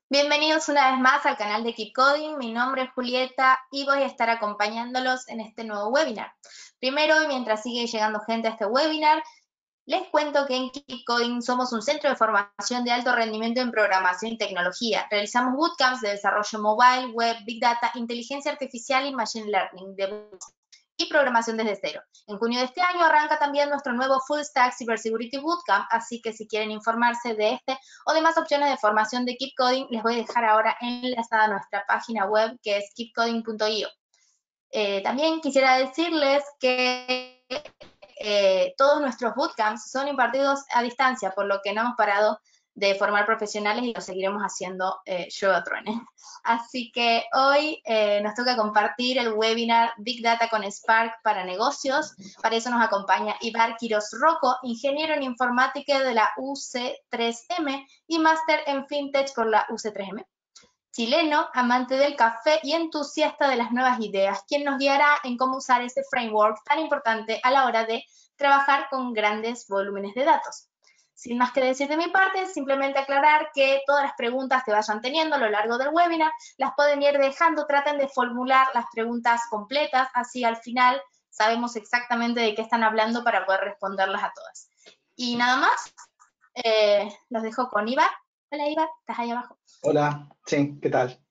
Bienvenidos una vez más al canal de Keep Coding. Mi nombre es Julieta y voy a estar acompañándolos en este nuevo webinar. Primero, mientras sigue llegando gente a este webinar, les cuento que en Keep Coding somos un centro de formación de alto rendimiento en programación y tecnología. Realizamos bootcamps de desarrollo mobile, web, big data, inteligencia artificial y machine learning, y programación desde cero. En junio de este año arranca también nuestro nuevo Full Stack Cybersecurity Bootcamp, así que si quieren informarse de este o demás opciones de formación de Keep Coding, les voy a dejar ahora enlazada nuestra página web que es keepcoding.io. También quisiera decirles que todos nuestros bootcamps son impartidos a distancia, por lo que no hemos parado de formar profesionales y lo seguiremos haciendo llueva truene. Así que hoy nos toca compartir el webinar Big Data con Spark para negocios. Para eso nos acompaña Ibar Quiroz Rocco, ingeniero en informática de la UC3M y máster en FinTech por la UC3M. Chileno, amante del café y entusiasta de las nuevas ideas, quien nos guiará en cómo usar ese framework tan importante a la hora de trabajar con grandes volúmenes de datos. Sin más que decir de mi parte, simplemente aclarar que todas las preguntas que vayan teniendo a lo largo del webinar las pueden ir dejando, traten de formular las preguntas completas, así al final sabemos exactamente de qué están hablando para poder responderlas a todas. Y nada más, los dejo con Ibar. Hola Ibar, estás ahí abajo. Hola, sí, ¿qué tal?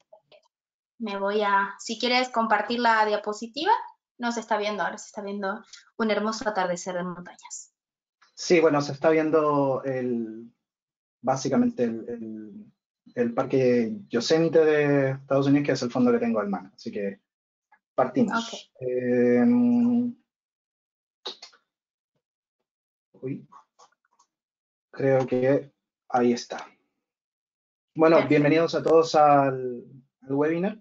Si quieres compartir la diapositiva, no se está viendo ahora, se está viendo un hermoso atardecer de montañas. Sí, bueno, se está viendo básicamente el parque Yosemite de Estados Unidos, que es el fondo que tengo en mano. Así que partimos. Uy, creo que ahí está. Bueno, Perfecto. bienvenidos a todos al webinar.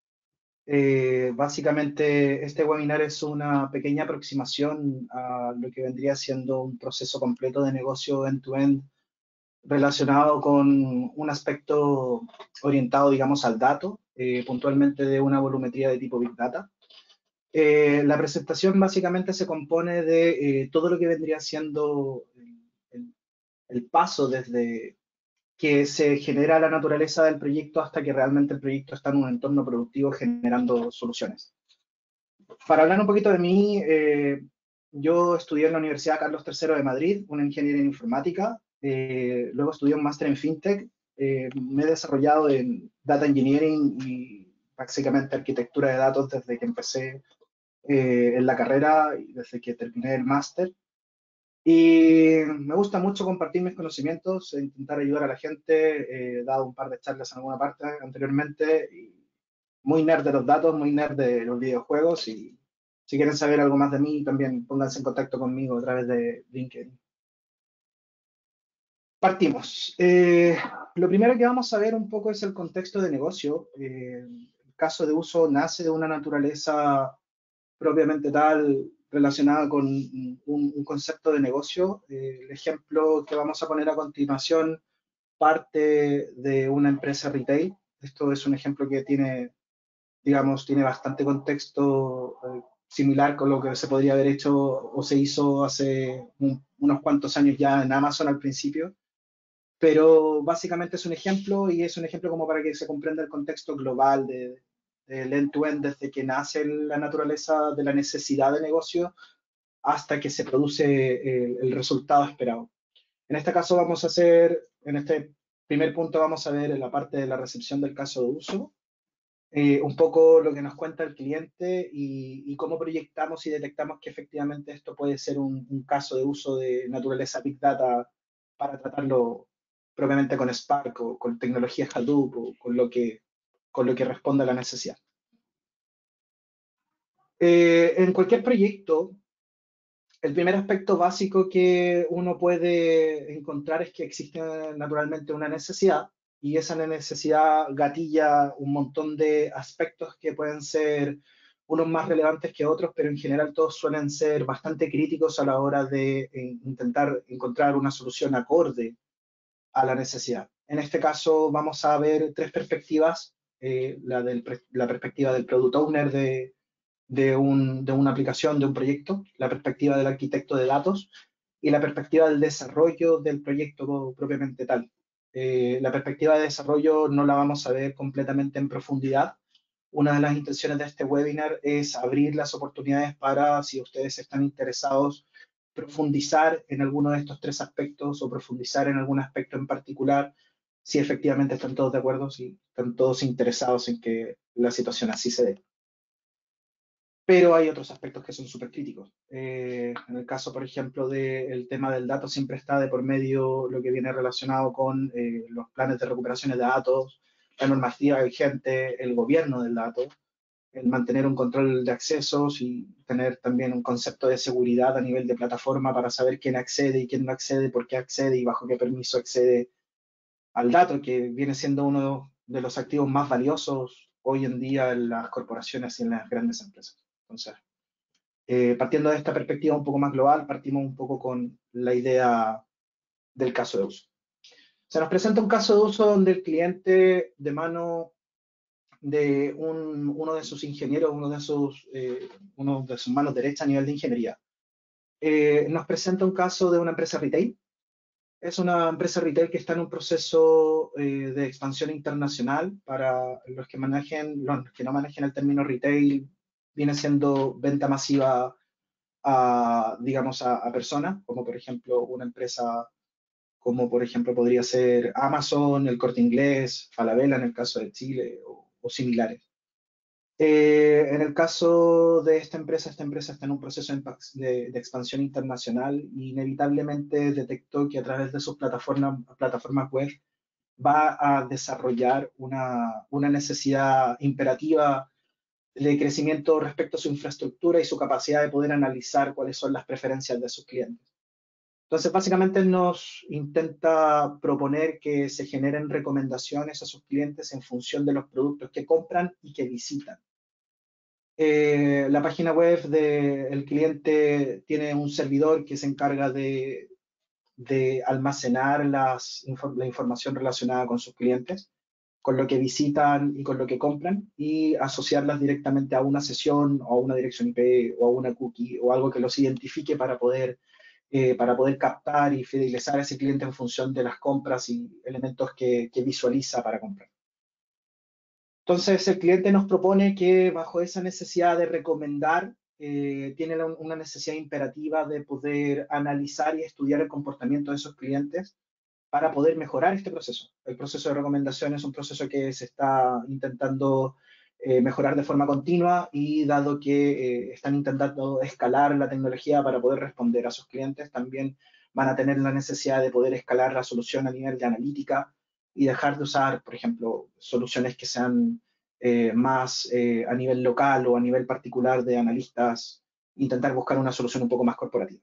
Básicamente, este webinar es una pequeña aproximación a lo que vendría siendo un proceso completo de negocio end-to-end relacionado con un aspecto orientado, digamos, al dato, puntualmente de una volumetría de tipo Big Data. La presentación básicamente se compone de todo lo que vendría siendo el paso desde que se genera la naturaleza del proyecto hasta que realmente el proyecto está en un entorno productivo generando soluciones. Para hablar un poquito de mí, yo estudié en la Universidad Carlos III de Madrid, una ingeniería en informática. Luego estudié un máster en FinTech. Me he desarrollado en Data Engineering y básicamente arquitectura de datos desde que empecé en la carrera y desde que terminé el máster. Y me gusta mucho compartir mis conocimientos e intentar ayudar a la gente. He dado un par de charlas en alguna parte anteriormente. Y muy nerd de los datos, muy nerd de los videojuegos y si quieren saber algo más de mí, también pónganse en contacto conmigo a través de LinkedIn. Partimos. Lo primero que vamos a ver un poco es el contexto de negocio. El caso de uso nace de una naturaleza propiamente tal relacionada con un concepto de negocio. El ejemplo que vamos a poner a continuación parte de una empresa retail. Esto es un ejemplo que tiene, digamos, tiene bastante contexto similar con lo que se podría haber hecho o se hizo hace unos cuantos años ya en Amazon al principio, pero básicamente es un ejemplo y es un ejemplo como para que se comprenda el contexto global del end-to-end desde que nace la naturaleza de la necesidad de negocio hasta que se produce el resultado esperado. En este caso vamos a hacer, en este primer punto vamos a ver la parte de la recepción del caso de uso, un poco lo que nos cuenta el cliente y cómo proyectamos y detectamos que efectivamente esto puede ser un caso de uso de naturaleza Big Data para tratarlo propiamente con Spark o con tecnología Hadoop o con lo que responde a la necesidad. En cualquier proyecto, el primer aspecto básico que uno puede encontrar es que existe naturalmente una necesidad y esa necesidad gatilla un montón de aspectos que pueden ser unos más relevantes que otros, pero en general todos suelen ser bastante críticos a la hora de intentar encontrar una solución acorde a la necesidad. En este caso vamos a ver tres perspectivas, la perspectiva del Product Owner de una aplicación, de un proyecto, la perspectiva del arquitecto de datos y la perspectiva del desarrollo del proyecto propiamente tal. La perspectiva de desarrollo no la vamos a ver completamente en profundidad. Una de las intenciones de este webinar es abrir las oportunidades para, si ustedes están interesados, profundizar en alguno de estos tres aspectos o profundizar en algún aspecto en particular, si efectivamente están todos de acuerdo, si están todos interesados en que la situación así se dé. Pero hay otros aspectos que son súper críticos. En el caso, por ejemplo, del tema del dato, siempre está de por medio lo que viene relacionado con los planes de recuperación de datos, la normativa vigente, el gobierno del dato, el mantener un control de accesos y tener también un concepto de seguridad a nivel de plataforma para saber quién accede y quién no accede, por qué accede y bajo qué permiso accede al dato, que viene siendo uno de los activos más valiosos hoy en día en las corporaciones y en las grandes empresas. Entonces, partiendo de esta perspectiva un poco más global, partimos un poco con la idea del caso de uso. Se nos presenta un caso de uso donde el cliente, de mano de uno de sus ingenieros, uno de sus manos derechas a nivel de ingeniería, nos presenta un caso de una empresa retail. Es una empresa retail que está en un proceso de expansión internacional. Para los que no manejen el término retail, viene siendo venta masiva digamos, a personas, como por ejemplo una empresa como por ejemplo podría ser Amazon, el Corte Inglés, Falabella en el caso de Chile o similares. En el caso de esta empresa está en un proceso de expansión internacional y inevitablemente detectó que a través de sus plataformas web va a desarrollar una necesidad imperativa de crecimiento respecto a su infraestructura y su capacidad de poder analizar cuáles son las preferencias de sus clientes. Entonces, básicamente nos intenta proponer que se generen recomendaciones a sus clientes en función de los productos que compran y que visitan. La página web del cliente tiene un servidor que se encarga de almacenar la información relacionada con sus clientes, con lo que visitan y con lo que compran, y asociarlas directamente a una sesión o a una dirección IP o a una cookie o algo que los identifique para poder captar y fidelizar a ese cliente en función de las compras y elementos que visualiza para comprar. Entonces, el cliente nos propone que bajo esa necesidad de recomendar, tiene una necesidad imperativa de poder analizar y estudiar el comportamiento de esos clientes para poder mejorar este proceso. El proceso de recomendación es un proceso que se está intentando mejorar de forma continua, y dado que están intentando escalar la tecnología para poder responder a sus clientes, también van a tener la necesidad de poder escalar la solución a nivel de analítica y dejar de usar, por ejemplo, soluciones que sean más a nivel local o a nivel particular de analistas, intentar buscar una solución un poco más corporativa.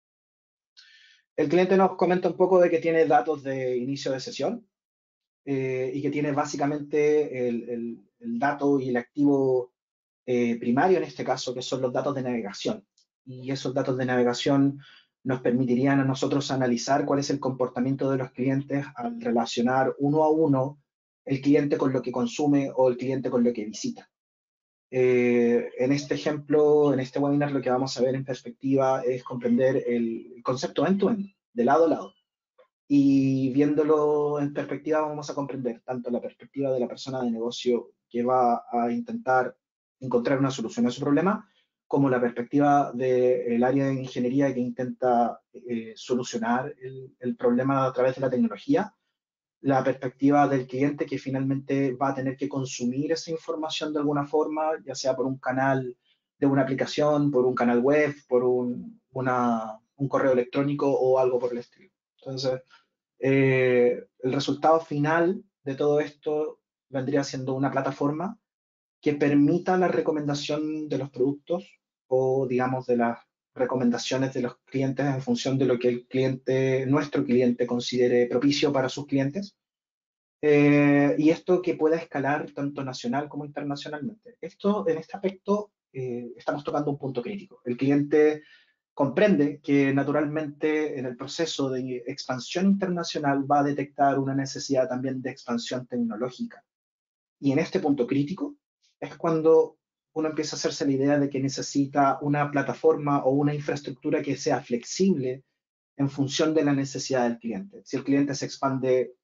El cliente nos comenta un poco de que tiene datos de inicio de sesión y que tiene básicamente el dato y el activo primario en este caso, que son los datos de navegación. Y esos datos de navegación nos permitirían a nosotros analizar cuál es el comportamiento de los clientes al relacionar uno a uno el cliente con lo que consume o el cliente con lo que visita. En este ejemplo, en este webinar, lo que vamos a ver en perspectiva es comprender el concepto end-to-end, de lado a lado. Y viéndolo en perspectiva, vamos a comprender tanto la perspectiva de la persona de negocio que va a intentar encontrar una solución a su problema, como la perspectiva del área de ingeniería que intenta solucionar el problema a través de la tecnología, la perspectiva del cliente que finalmente va a tener que consumir esa información de alguna forma, ya sea por un canal de una aplicación, por un canal web, por un correo electrónico o algo por el estilo. Entonces, el resultado final de todo esto vendría siendo una plataforma que permita la recomendación de los productos o, digamos, de las recomendaciones de los clientes en función de lo que nuestro cliente considere propicio para sus clientes. Y esto que pueda escalar tanto nacional como internacionalmente. En este aspecto, estamos tocando un punto crítico. El cliente comprende que naturalmente en el proceso de expansión internacional va a detectar una necesidad también de expansión tecnológica. Y en este punto crítico es cuando uno empieza a hacerse la idea de que necesita una plataforma o una infraestructura que sea flexible en función de la necesidad del cliente. Si el cliente se expande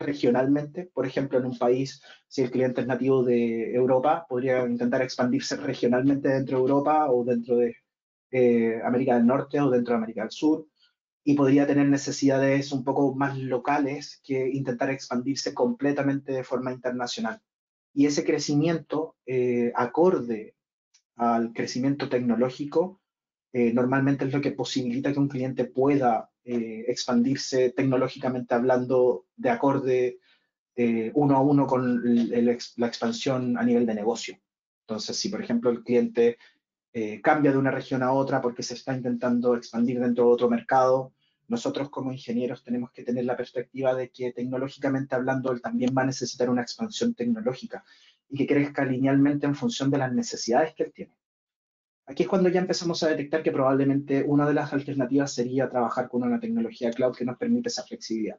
regionalmente. Por ejemplo, en un país, si el cliente es nativo de Europa, podría intentar expandirse regionalmente dentro de Europa o dentro de América del Norte o dentro de América del Sur, y podría tener necesidades un poco más locales que intentar expandirse completamente de forma internacional. Y ese crecimiento acorde al crecimiento tecnológico normalmente es lo que posibilita que un cliente pueda expandirse tecnológicamente hablando de acorde uno a uno con la expansión a nivel de negocio. Entonces, si por ejemplo el cliente cambia de una región a otra porque se está intentando expandir dentro de otro mercado, nosotros como ingenieros tenemos que tener la perspectiva de que tecnológicamente hablando él también va a necesitar una expansión tecnológica y que crezca linealmente en función de las necesidades que él tiene. Aquí es cuando ya empezamos a detectar que probablemente una de las alternativas sería trabajar con una tecnología cloud que nos permite esa flexibilidad.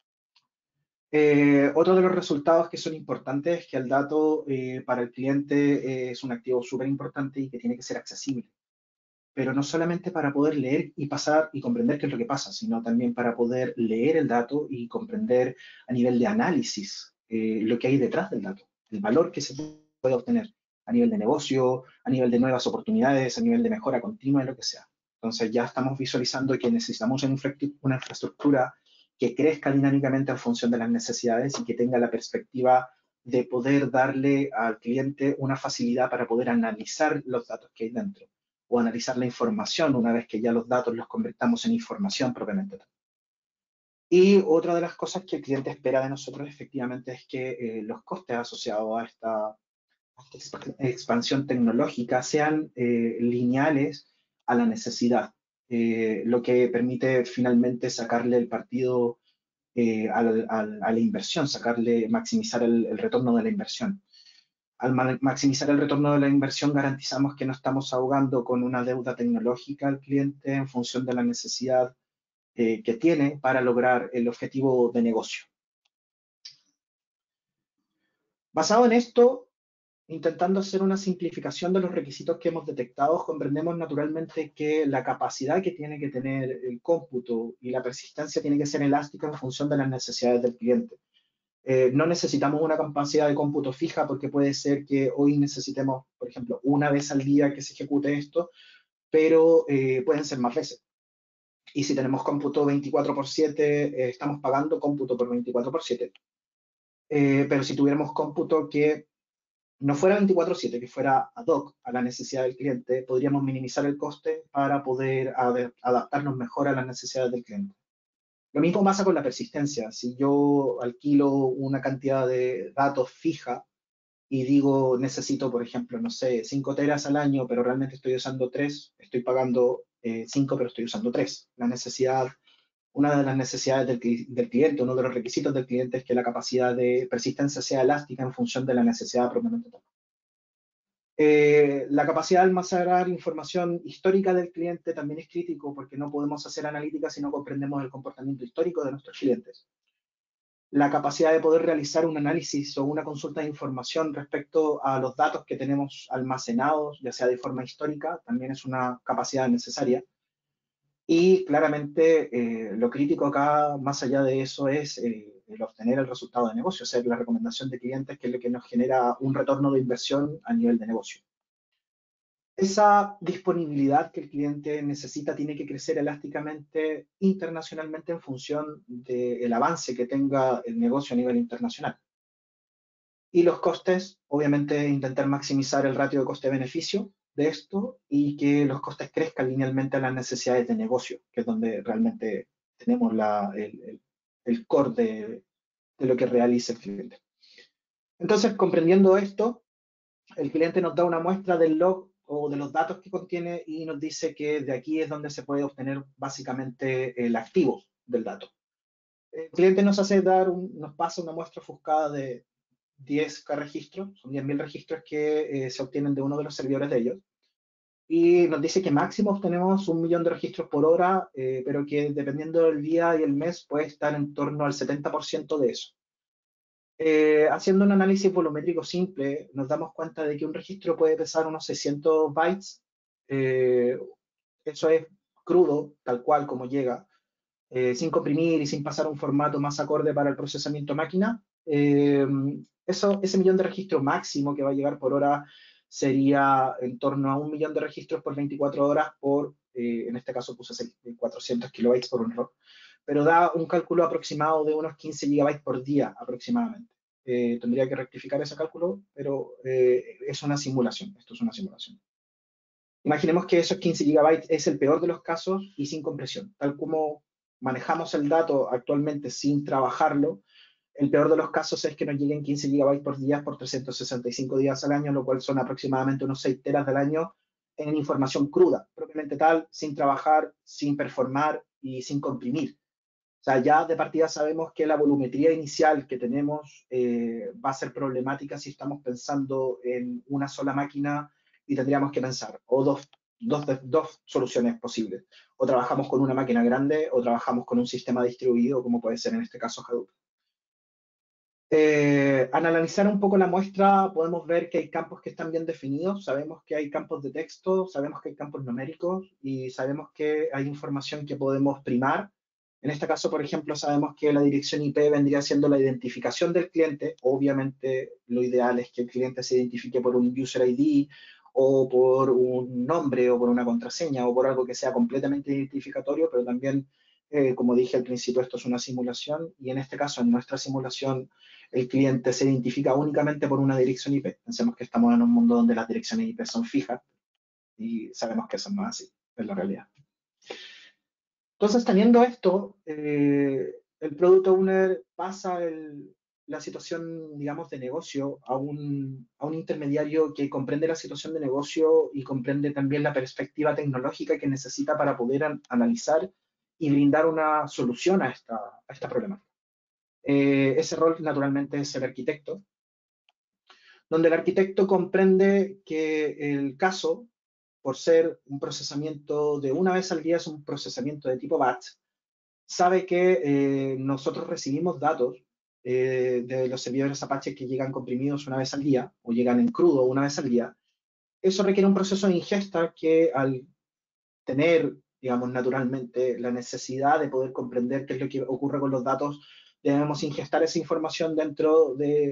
Otro de los resultados que son importantes es que el dato para el cliente es un activo súper importante y que tiene que ser accesible. Pero no solamente para poder leer y pasar y comprender qué es lo que pasa, sino también para poder leer el dato y comprender a nivel de análisis lo que hay detrás del dato, el valor que se puede obtener a nivel de negocio, a nivel de nuevas oportunidades, a nivel de mejora continua, lo que sea. Entonces ya estamos visualizando que necesitamos una infraestructura que crezca dinámicamente en función de las necesidades y que tenga la perspectiva de poder darle al cliente una facilidad para poder analizar los datos que hay dentro o analizar la información una vez que ya los datos los convertamos en información propiamente tal. Y otra de las cosas que el cliente espera de nosotros efectivamente es que los costes asociados a esta expansión tecnológica sean lineales a la necesidad, lo que permite finalmente sacarle el partido a la inversión, maximizar el retorno de la inversión. Al maximizar el retorno de la inversión, garantizamos que no estamos ahogando con una deuda tecnológica al cliente en función de la necesidad que tiene para lograr el objetivo de negocio. Basado en esto, intentando hacer una simplificación de los requisitos que hemos detectado, comprendemos naturalmente que la capacidad que tiene que tener el cómputo y la persistencia tiene que ser elástica en función de las necesidades del cliente. No necesitamos una capacidad de cómputo fija porque puede ser que hoy necesitemos, por ejemplo, una vez al día que se ejecute esto, pero pueden ser más veces. Y si tenemos cómputo 24/7, estamos pagando cómputo por 24/7. Pero si tuviéramos cómputo que no fuera 24/7, que fuera ad hoc a la necesidad del cliente, podríamos minimizar el coste para poder adaptarnos mejor a las necesidades del cliente. Lo mismo pasa con la persistencia. Si yo alquilo una cantidad de datos fija y digo necesito, por ejemplo, no sé, 5 teras al año, pero realmente estoy usando 3, estoy pagando 5, pero estoy usando 3. Una de las necesidades del cliente, uno de los requisitos del cliente es que la capacidad de persistencia sea elástica en función de la necesidad propiamente tal. La capacidad de almacenar información histórica del cliente también es crítico porque no podemos hacer analítica si no comprendemos el comportamiento histórico de nuestros clientes. La capacidad de poder realizar un análisis o una consulta de información respecto a los datos que tenemos almacenados, ya sea de forma histórica, también es una capacidad necesaria. Y claramente lo crítico acá, más allá de eso, es el obtener el resultado de negocio, o sea, la recomendación de clientes, que es lo que nos genera un retorno de inversión a nivel de negocio. Esa disponibilidad que el cliente necesita tiene que crecer elásticamente internacionalmente en función del avance que tenga el negocio a nivel internacional. Y los costes, obviamente, intentar maximizar el ratio de coste-beneficio de esto y que los costes crezcan linealmente a las necesidades de negocio, que es donde realmente tenemos el core de lo que realiza el cliente. Entonces, comprendiendo esto, el cliente nos da una muestra del log o de los datos que contiene y nos dice que de aquí es donde se puede obtener básicamente el activo del dato. El cliente nos pasa una muestra ofuscada de 10K registros, son 10.000 registros que se obtienen de uno de los servidores de ellos. Y nos dice que máximo obtenemos 1.000.000 de registros por hora, pero que dependiendo del día y el mes puede estar en torno al 70% de eso. Haciendo un análisis volumétrico simple, nos damos cuenta de que un registro puede pesar unos 600 bytes. Eso es crudo, tal cual como llega. sin comprimir y sin pasar a un formato más acorde para el procesamiento máquina. Ese millón de registros máximo que va a llegar por hora sería en torno a 1 millón de registros por 24 horas por, en este caso puse 400 kilobytes por un ROP, pero da un cálculo aproximado de unos 15 gigabytes por día aproximadamente. Tendría que rectificar ese cálculo, pero es una simulación, esto es una simulación. Imaginemos que esos 15 gigabytes es el peor de los casos y sin compresión. Tal como manejamos el dato actualmente sin trabajarlo, el peor de los casos es que nos lleguen 15 gigabytes por día por 365 días al año, lo cual son aproximadamente unos 6 teras del año en información cruda, propiamente tal, sin trabajar, sin performar y sin comprimir. O sea, ya de partida sabemos que la volumetría inicial que tenemos va a ser problemática si estamos pensando en una sola máquina y tendríamos que pensar o dos soluciones posibles. O trabajamos con una máquina grande o trabajamos con un sistema distribuido, como puede ser en este caso Hadoop. Al analizar un poco la muestra, podemos ver que hay campos que están bien definidos, sabemos que hay campos de texto, sabemos que hay campos numéricos y sabemos que hay información que podemos primar. En este caso, por ejemplo, sabemos que la dirección IP vendría siendo la identificación del cliente. Obviamente, lo ideal es que el cliente se identifique por un user ID o por un nombre o por una contraseña o por algo que sea completamente identificatorio, pero también, como dije al principio, esto es una simulación y en este caso, en nuestra simulación, el cliente se identifica únicamente por una dirección IP. Pensemos que estamos en un mundo donde las direcciones IP son fijas y sabemos que eso no es así, en la realidad. Entonces, teniendo esto, el Product Owner pasa la situación, digamos, de negocio a un intermediario que comprende la situación de negocio y comprende también la perspectiva tecnológica que necesita para poder analizar y brindar una solución a esta problemática. Ese rol, naturalmente, es el arquitecto, donde el arquitecto comprende que el caso, por ser un procesamiento de una vez al día, es un procesamiento de tipo batch, sabe que nosotros recibimos datos de los servidores Apache que llegan comprimidos una vez al día o llegan en crudo una vez al día. Eso requiere un proceso de ingesta que al tener, digamos, naturalmente la necesidad de poder comprender qué es lo que ocurre con los datos, debemos ingestar esa información dentro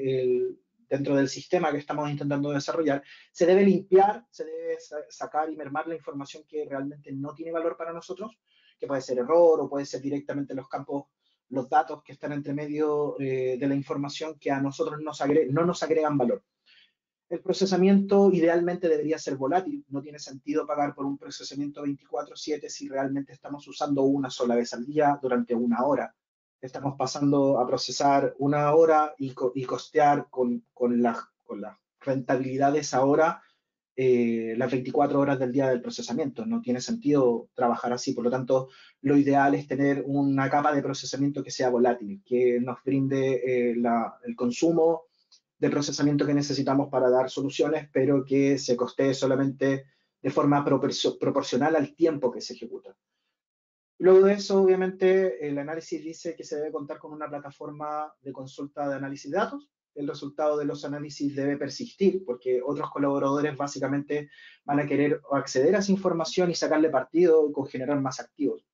del sistema que estamos intentando desarrollar. Se debe limpiar, se debe sacar y mermar la información que realmente no tiene valor para nosotros, que puede ser error o puede ser directamente los campos, los datos que están entre medio de la información que a nosotros no nos agregan valor. El procesamiento idealmente debería ser volátil. No tiene sentido pagar por un procesamiento 24/7 si realmente estamos usando una sola vez al día durante una hora. Estamos pasando a procesar una hora y costear con la rentabilidad de esa hora las 24 horas del día del procesamiento. No tiene sentido trabajar así. Por lo tanto, lo ideal es tener una capa de procesamiento que sea volátil, que nos brinde el consumo de procesamiento que necesitamos para dar soluciones, pero que se costee solamente de forma proporcional al tiempo que se ejecuta. Luego de eso, obviamente, el análisis dice que se debe contar con una plataforma de consulta de análisis de datos. El resultado de los análisis debe persistir porque otros colaboradores básicamente van a querer acceder a esa información y sacarle partido con generar más activos.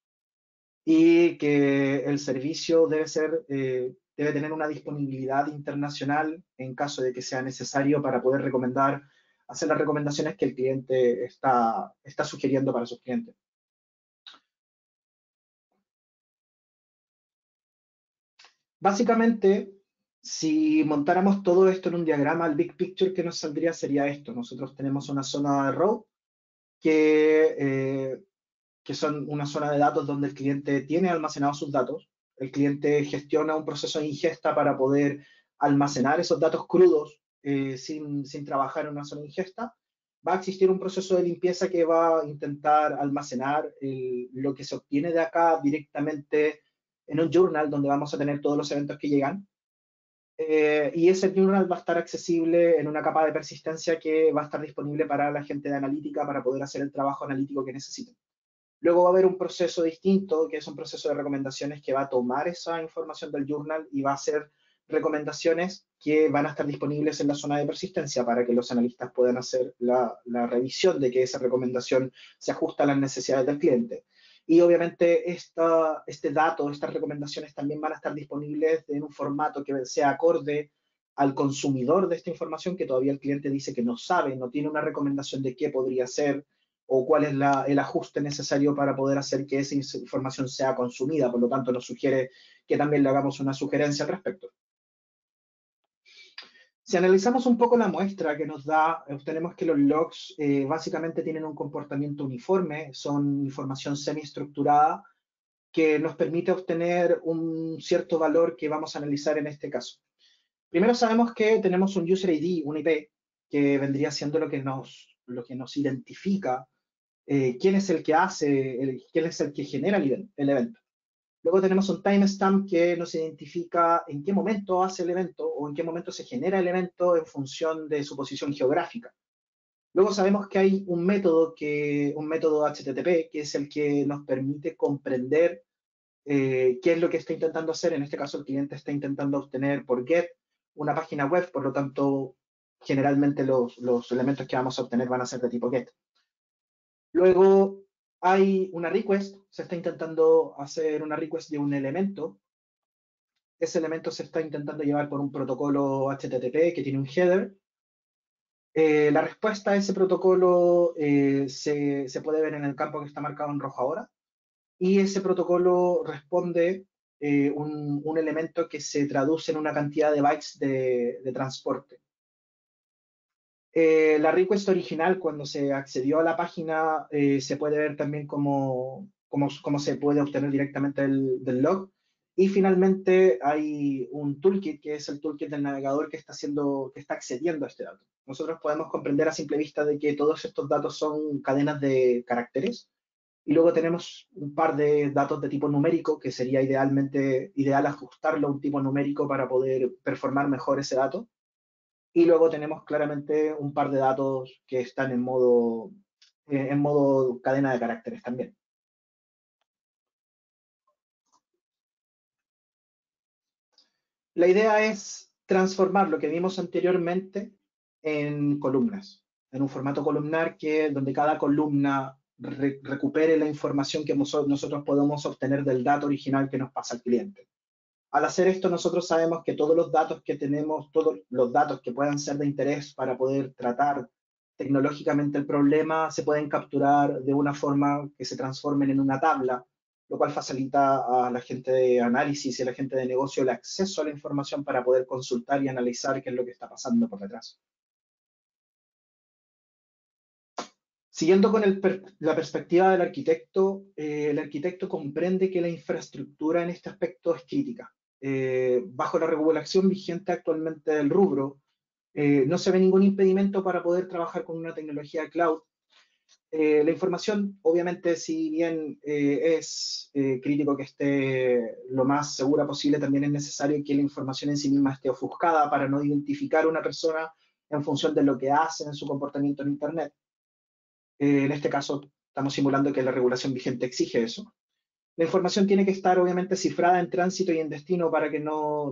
Y que el servicio debe tener una disponibilidad internacional en caso de que sea necesario para poder hacer las recomendaciones que el cliente está sugiriendo para sus clientes. Básicamente, si montáramos todo esto en un diagrama, el big picture que nos saldría sería esto. Nosotros tenemos una zona de row que son una zona de datos donde el cliente tiene almacenados sus datos. El cliente gestiona un proceso de ingesta para poder almacenar esos datos crudos sin trabajar en una zona de ingesta. Va a existir un proceso de limpieza que va a intentar almacenar lo que se obtiene de acá directamente en un journal donde vamos a tener todos los eventos que llegan. Y ese journal va a estar accesible en una capa de persistencia que va a estar disponible para la gente de analítica para poder hacer el trabajo analítico que necesiten. Luego va a haber un proceso distinto, que es un proceso de recomendaciones que va a tomar esa información del journal y va a hacer recomendaciones que van a estar disponibles en la zona de persistencia para que los analistas puedan hacer la revisión de que esa recomendación se ajusta a las necesidades del cliente. Y obviamente este dato, estas recomendaciones también van a estar disponibles en un formato que sea acorde al consumidor de esta información, que todavía el cliente dice que no sabe, no tiene una recomendación de qué podría ser o cuál es el ajuste necesario para poder hacer que esa información sea consumida. Por lo tanto, nos sugiere que también le hagamos una sugerencia al respecto. Si analizamos un poco la muestra que nos da, obtenemos que los logs básicamente tienen un comportamiento uniforme, son información semiestructurada que nos permite obtener un cierto valor que vamos a analizar en este caso. Primero sabemos que tenemos un user ID, un IP, que vendría siendo lo que nos identifica quién es el que hace, quién es el que genera el evento. Luego tenemos un timestamp que nos identifica en qué momento hace el evento o en qué momento se genera el evento en función de su posición geográfica. Luego sabemos que hay un método HTTP, que es el que nos permite comprender qué es lo que está intentando hacer. En este caso, el cliente está intentando obtener por GET una página web, por lo tanto, generalmente los elementos que vamos a obtener van a ser de tipo GET. Luego hay una request, se está intentando hacer una request de un elemento. Ese elemento se está intentando llevar por un protocolo HTTP que tiene un header. La respuesta a ese protocolo se puede ver en el campo que está marcado en rojo ahora. Y ese protocolo responde un elemento que se traduce en una cantidad de bytes de transporte. La request original, cuando se accedió a la página, se puede ver también cómo se puede obtener directamente del log. Y finalmente hay un toolkit, que es el toolkit del navegador que está accediendo a este dato. Nosotros podemos comprender a simple vista de que todos estos datos son cadenas de caracteres. Y luego tenemos un par de datos de tipo numérico, que sería ideal ajustarlo a un tipo numérico para poder performar mejor ese dato. Y luego tenemos claramente un par de datos que están en modo cadena de caracteres también. La idea es transformar lo que vimos anteriormente en columnas, en un formato columnar donde cada columna recupere la información que nosotros podemos obtener del dato original que nos pasa al cliente. Al hacer esto, nosotros sabemos que todos los datos que tenemos, todos los datos que puedan ser de interés para poder tratar tecnológicamente el problema, se pueden capturar de una forma que se transformen en una tabla, lo cual facilita a la gente de análisis y a la gente de negocio el acceso a la información para poder consultar y analizar qué es lo que está pasando por detrás. Siguiendo con la perspectiva del arquitecto, el arquitecto comprende que la infraestructura en este aspecto es crítica. Bajo la regulación vigente actualmente del rubro, no se ve ningún impedimento para poder trabajar con una tecnología cloud. La información, obviamente, si bien es crítico que esté lo más segura posible, también es necesario que la información en sí misma esté ofuscada para no identificar a una persona en función de lo que hace en su comportamiento en Internet. En este caso, estamos simulando que la regulación vigente exige eso. La información tiene que estar obviamente cifrada en tránsito y en destino para que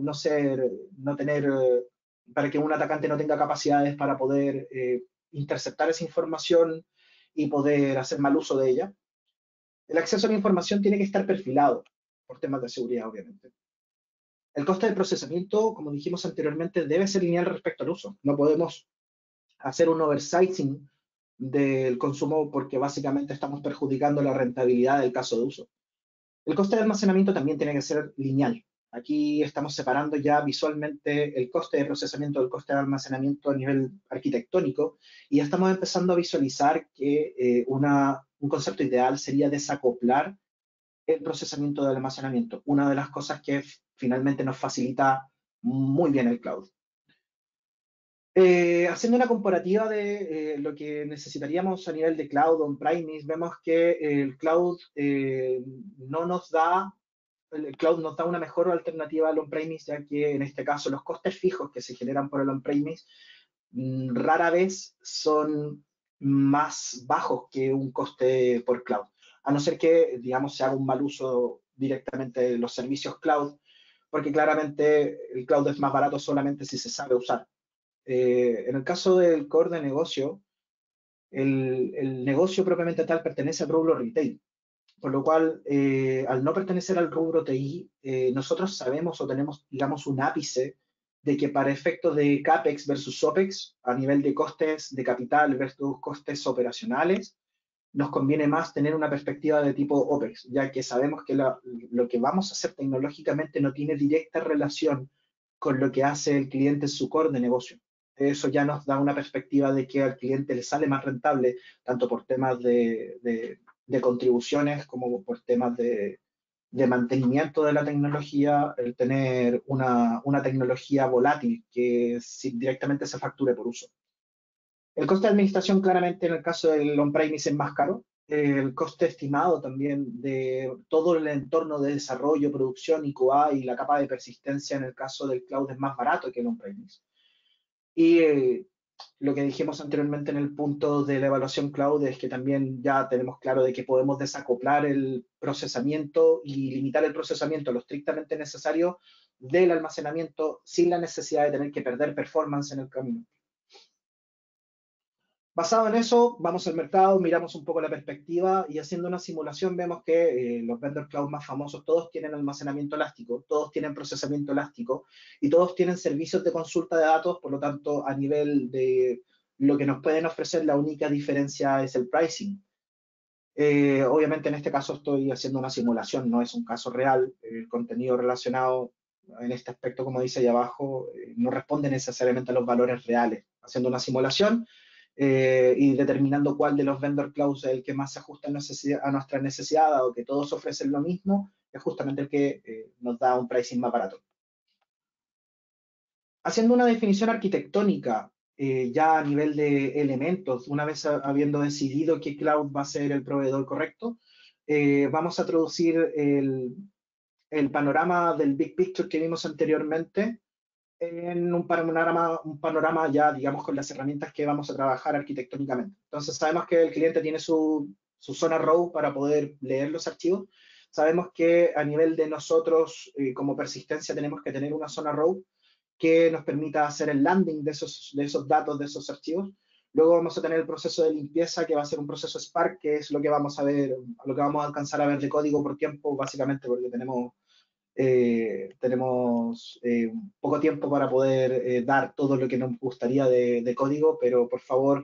para que un atacante no tenga capacidades para poder interceptar esa información y poder hacer mal uso de ella. El acceso a la información tiene que estar perfilado por temas de seguridad, obviamente. El coste de procesamiento, como dijimos anteriormente, debe ser lineal respecto al uso. No podemos hacer un oversizing del consumo porque básicamente estamos perjudicando la rentabilidad del caso de uso. El coste de almacenamiento también tiene que ser lineal. Aquí estamos separando ya visualmente el coste de procesamiento del coste de almacenamiento a nivel arquitectónico y ya estamos empezando a visualizar que un concepto ideal sería desacoplar el procesamiento del almacenamiento, una de las cosas que finalmente nos facilita muy bien el cloud. Haciendo una comparativa de lo que necesitaríamos a nivel de cloud on-premise, vemos que el cloud nos da una mejor alternativa al on-premise, ya que en este caso los costes fijos que se generan por el on-premise rara vez son más bajos que un coste por cloud, a no ser que, digamos, se haga un mal uso directamente de los servicios cloud, porque claramente el cloud es más barato solamente si se sabe usar. En el caso del core de negocio, el negocio propiamente tal pertenece al rubro retail. Por lo cual, al no pertenecer al rubro TI, nosotros sabemos o tenemos, digamos, un ápice de que para efectos de CAPEX versus OPEX, a nivel de costes de capital versus costes operacionales, nos conviene más tener una perspectiva de tipo OPEX, ya que sabemos que lo que vamos a hacer tecnológicamente no tiene directa relación con lo que hace el cliente en su core de negocio. Eso ya nos da una perspectiva de que al cliente le sale más rentable, tanto por temas de contribuciones como por temas de mantenimiento de la tecnología, el tener una tecnología volátil que directamente se facture por uso. El coste de administración claramente en el caso del on-premise es más caro. El coste estimado también de todo el entorno de desarrollo, producción y QA y la capa de persistencia en el caso del cloud es más barato que el on-premise. Y lo que dijimos anteriormente en el punto de la evaluación cloud es que también ya tenemos claro de que podemos desacoplar el procesamiento y limitar el procesamiento a lo estrictamente necesario del almacenamiento sin la necesidad de tener que perder performance en el camino. Basado en eso, vamos al mercado, miramos un poco la perspectiva y haciendo una simulación vemos que los vendor cloud más famosos todos tienen almacenamiento elástico, todos tienen procesamiento elástico y todos tienen servicios de consulta de datos, por lo tanto, a nivel de lo que nos pueden ofrecer, la única diferencia es el pricing. Obviamente en este caso estoy haciendo una simulación, no es un caso real, el contenido relacionado en este aspecto, como dice ahí abajo, no responde necesariamente a los valores reales. Haciendo una simulación, y determinando cuál de los vendor clouds es el que más se ajusta a nuestra necesidad, dado que todos ofrecen lo mismo, es justamente el que nos da un pricing más barato. Haciendo una definición arquitectónica, ya a nivel de elementos, una vez habiendo decidido qué cloud va a ser el proveedor correcto, vamos a traducir el panorama del big picture que vimos anteriormente en un panorama ya, digamos, con las herramientas que vamos a trabajar arquitectónicamente. Entonces, sabemos que el cliente tiene su zona raw para poder leer los archivos. Sabemos que a nivel de nosotros, como persistencia, tenemos que tener una zona raw que nos permita hacer el landing de esos datos, de esos archivos. Luego vamos a tener el proceso de limpieza, que va a ser un proceso Spark, que es lo que vamos a ver, lo que vamos a alcanzar a ver de código por tiempo, básicamente porque tenemos poco tiempo para poder dar todo lo que nos gustaría de código, pero por favor,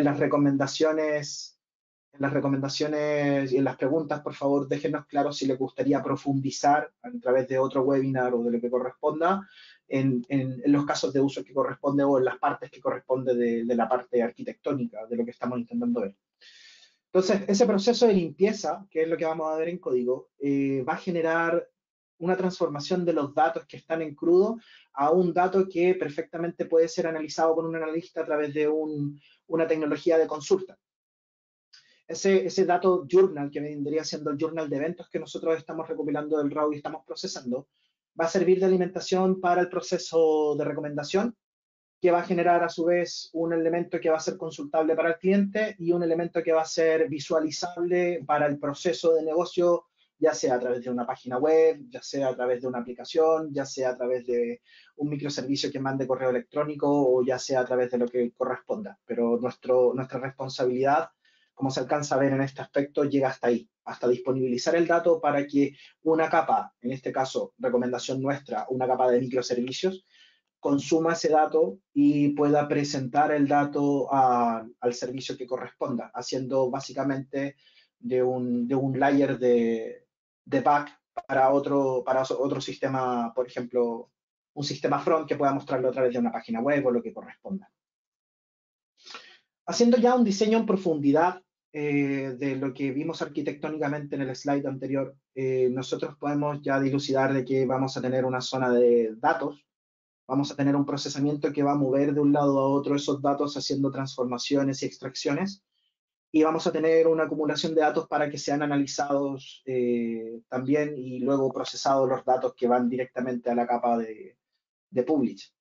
en las recomendaciones y en las preguntas, por favor, déjenos claro si les gustaría profundizar a través de otro webinar o de lo que corresponda en los casos de uso que corresponde o en las partes que corresponde de la parte arquitectónica de lo que estamos intentando ver. Entonces, ese proceso de limpieza, que es lo que vamos a ver en código, va a generar una transformación de los datos que están en crudo a un dato que perfectamente puede ser analizado por un analista a través de una tecnología de consulta. Ese dato journal, que vendría siendo el journal de eventos que nosotros estamos recopilando del RAW y estamos procesando, va a servir de alimentación para el proceso de recomendación, que va a generar a su vez un elemento que va a ser consultable para el cliente y un elemento que va a ser visualizable para el proceso de negocio, ya sea a través de una página web, ya sea a través de una aplicación, ya sea a través de un microservicio que mande correo electrónico o ya sea a través de lo que corresponda. Pero nuestra responsabilidad, como se alcanza a ver en este aspecto, llega hasta ahí, hasta disponibilizar el dato para que una capa, en este caso recomendación nuestra, una capa de microservicios, consuma ese dato y pueda presentar el dato al servicio que corresponda, haciendo básicamente de un layer de back para otro sistema, por ejemplo, un sistema front que pueda mostrarlo a través de una página web o lo que corresponda. Haciendo ya un diseño en profundidad de lo que vimos arquitectónicamente en el slide anterior, nosotros podemos ya dilucidar de que vamos a tener una zona de datos. Vamos a tener un procesamiento que va a mover de un lado a otro esos datos haciendo transformaciones y extracciones. Y vamos a tener una acumulación de datos para que sean analizados también y luego procesados los datos que van directamente a la capa de Publish.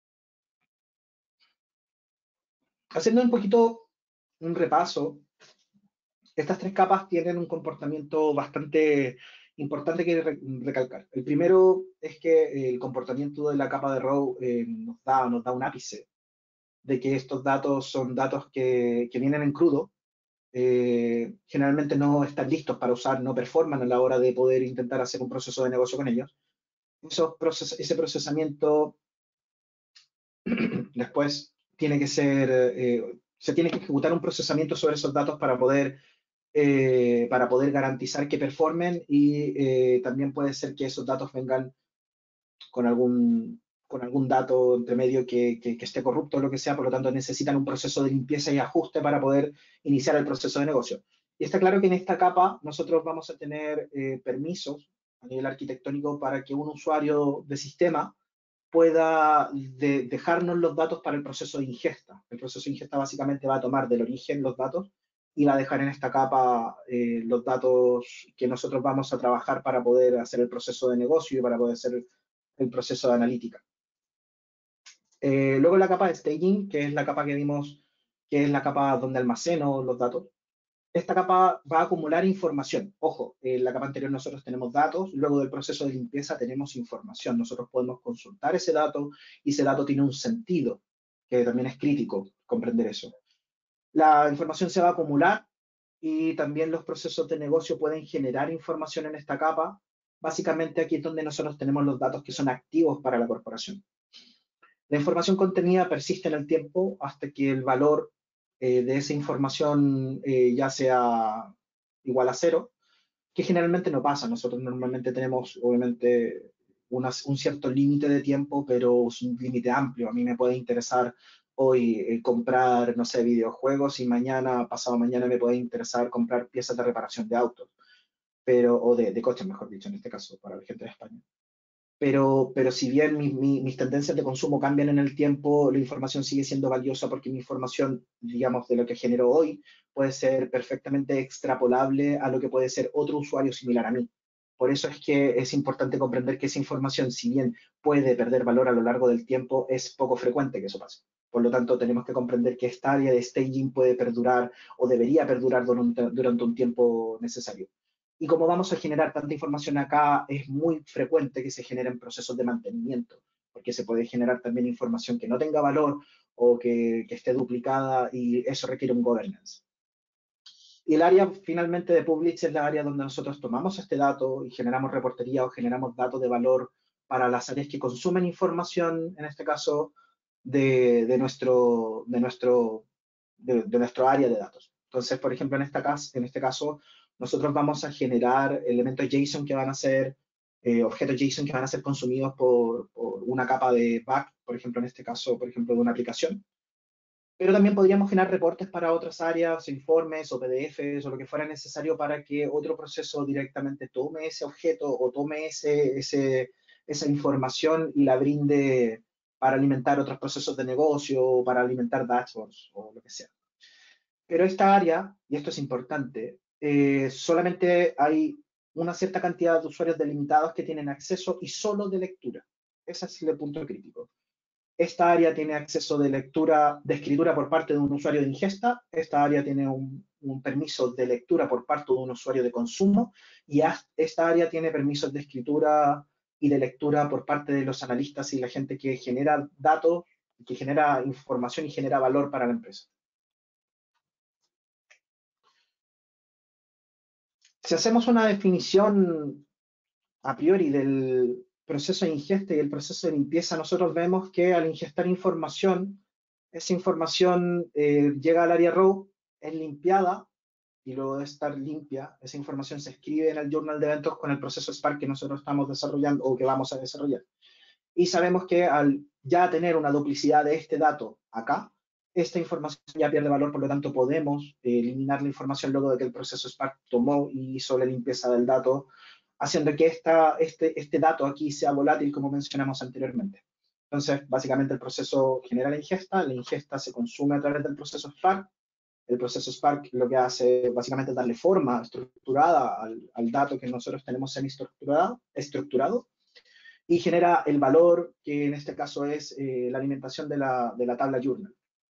Haciendo un poquito un repaso, estas tres capas tienen un comportamiento bastante importante que recalcar. El primero es que el comportamiento de la capa de RAW nos da un ápice de que estos datos son datos que vienen en crudo, generalmente no están listos para usar, no performan a la hora de poder intentar hacer un proceso de negocio con ellos. Ese procesamiento después tiene que ser, se tiene que ejecutar un procesamiento sobre esos datos para poder garantizar que performen y también puede ser que esos datos vengan con algún dato entre medio que esté corrupto o lo que sea, por lo tanto necesitan un proceso de limpieza y ajuste para poder iniciar el proceso de negocio. Y está claro que en esta capa nosotros vamos a tener permisos a nivel arquitectónico para que un usuario de sistema pueda dejarnos los datos para el proceso de ingesta. El proceso de ingesta básicamente va a tomar del origen los datos y va a dejar en esta capa los datos que nosotros vamos a trabajar para poder hacer el proceso de negocio y para poder hacer el proceso de analítica. Luego la capa de staging, que es la capa que vimos, que es la capa donde almaceno los datos. Esta capa va a acumular información. Ojo, en la capa anterior nosotros tenemos datos, luego del proceso de limpieza tenemos información. Nosotros podemos consultar ese dato y ese dato tiene un sentido, que también es crítico comprender eso. La información se va a acumular y también los procesos de negocio pueden generar información en esta capa. Básicamente aquí es donde nosotros tenemos los datos que son activos para la corporación. La información contenida persiste en el tiempo hasta que el valor de esa información ya sea igual a cero, que generalmente no pasa. Nosotros normalmente tenemos, obviamente, un cierto límite de tiempo, pero es un límite amplio. A mí me puede interesar hoy comprar, no sé, videojuegos y mañana, pasado mañana, me puede interesar comprar piezas de reparación de autos, o de coches, mejor dicho, en este caso, para la gente de España. Pero si bien mis tendencias de consumo cambian en el tiempo, la información sigue siendo valiosa porque mi información, digamos, de lo que genero hoy, puede ser perfectamente extrapolable a lo que puede ser otro usuario similar a mí. Por eso es que es importante comprender que esa información, si bien puede perder valor a lo largo del tiempo, es poco frecuente que eso pase. Por lo tanto, tenemos que comprender que esta área de staging puede perdurar o debería perdurar durante un tiempo necesario. Y como vamos a generar tanta información acá, es muy frecuente que se generen procesos de mantenimiento, porque se puede generar también información que no tenga valor o que esté duplicada y eso requiere un governance. Y el área finalmente de Publix es la área donde nosotros tomamos este dato y generamos reportería o generamos datos de valor para las áreas que consumen información, en este caso, de nuestro área de datos. Entonces, por ejemplo, en este caso, nosotros vamos a generar elementos JSON que van a ser, objetos JSON que van a ser consumidos por una capa de back, por ejemplo, en este caso, por ejemplo, de una aplicación. Pero también podríamos generar reportes para otras áreas, informes o PDFs o lo que fuera necesario para que otro proceso directamente tome ese objeto o tome esa información y la brinde para alimentar otros procesos de negocio o para alimentar dashboards o lo que sea. Pero esta área, y esto es importante, solamente hay una cierta cantidad de usuarios delimitados que tienen acceso y solo de lectura. Ese es el punto crítico. Esta área tiene acceso de lectura, de escritura por parte de un usuario de ingesta. Esta área tiene un permiso de lectura por parte de un usuario de consumo. Y esta área tiene permisos de escritura y de lectura por parte de los analistas y la gente que genera datos, que genera información y genera valor para la empresa. Si hacemos una definición a priori del proceso de ingesta y el proceso de limpieza, nosotros vemos que al ingestar información, esa información llega al área raw, es limpiada y luego de estar limpia, esa información se escribe en el journal de eventos con el proceso Spark que nosotros estamos desarrollando o que vamos a desarrollar. Y sabemos que al ya tener una duplicidad de este dato acá, esta información ya pierde valor, por lo tanto podemos eliminar la información luego de que el proceso Spark tomó y hizo la limpieza del dato, haciendo que este dato aquí sea volátil, como mencionamos anteriormente. Entonces, básicamente el proceso genera la ingesta se consume a través del proceso Spark, el proceso Spark lo que hace básicamente es darle forma estructurada al dato que nosotros tenemos estructurado, y genera el valor, que en este caso es la alimentación de la tabla journal.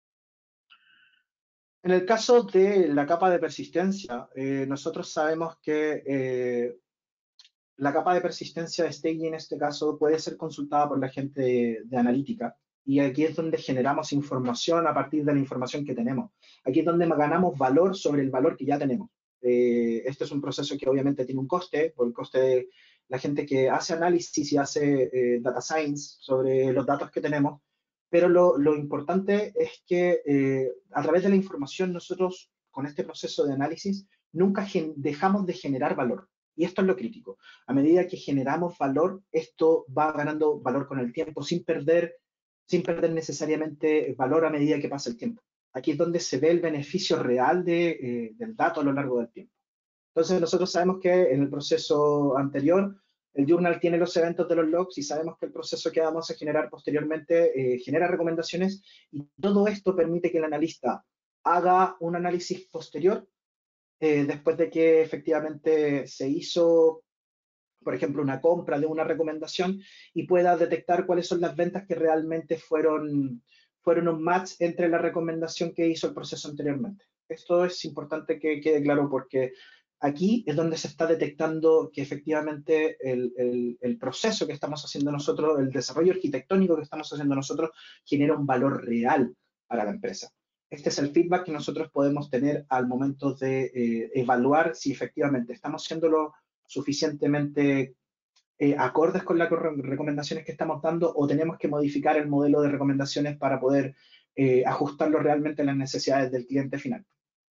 En el caso de la capa de persistencia, nosotros sabemos que la capa de persistencia de staging en este caso puede ser consultada por la gente de analítica. Y aquí es donde generamos información a partir de la información que tenemos. Aquí es donde ganamos valor sobre el valor que ya tenemos. Este es un proceso que obviamente tiene un coste, por el coste de la gente que hace análisis y hace data science sobre los datos que tenemos, pero lo importante es que a través de la información nosotros, con este proceso de análisis, nunca dejamos de generar valor. Y esto es lo crítico. A medida que generamos valor, esto va ganando valor con el tiempo sin perder necesariamente valor a medida que pasa el tiempo. Aquí es donde se ve el beneficio real del dato a lo largo del tiempo. Entonces nosotros sabemos que en el proceso anterior el journal tiene los eventos de los logs y sabemos que el proceso que vamos a generar posteriormente genera recomendaciones y todo esto permite que el analista haga un análisis posterior después de que efectivamente se hizo, por ejemplo, una compra de una recomendación y pueda detectar cuáles son las ventas que realmente fueron un match entre la recomendación que hizo el proceso anteriormente. Esto es importante que quede claro porque aquí es donde se está detectando que efectivamente el proceso que estamos haciendo nosotros, el desarrollo arquitectónico que estamos haciendo nosotros, genera un valor real para la empresa. Este es el feedback que nosotros podemos tener al momento de evaluar si efectivamente estamos haciéndolo suficientemente acordes con las recomendaciones que estamos dando o tenemos que modificar el modelo de recomendaciones para poder ajustarlo realmente a las necesidades del cliente final.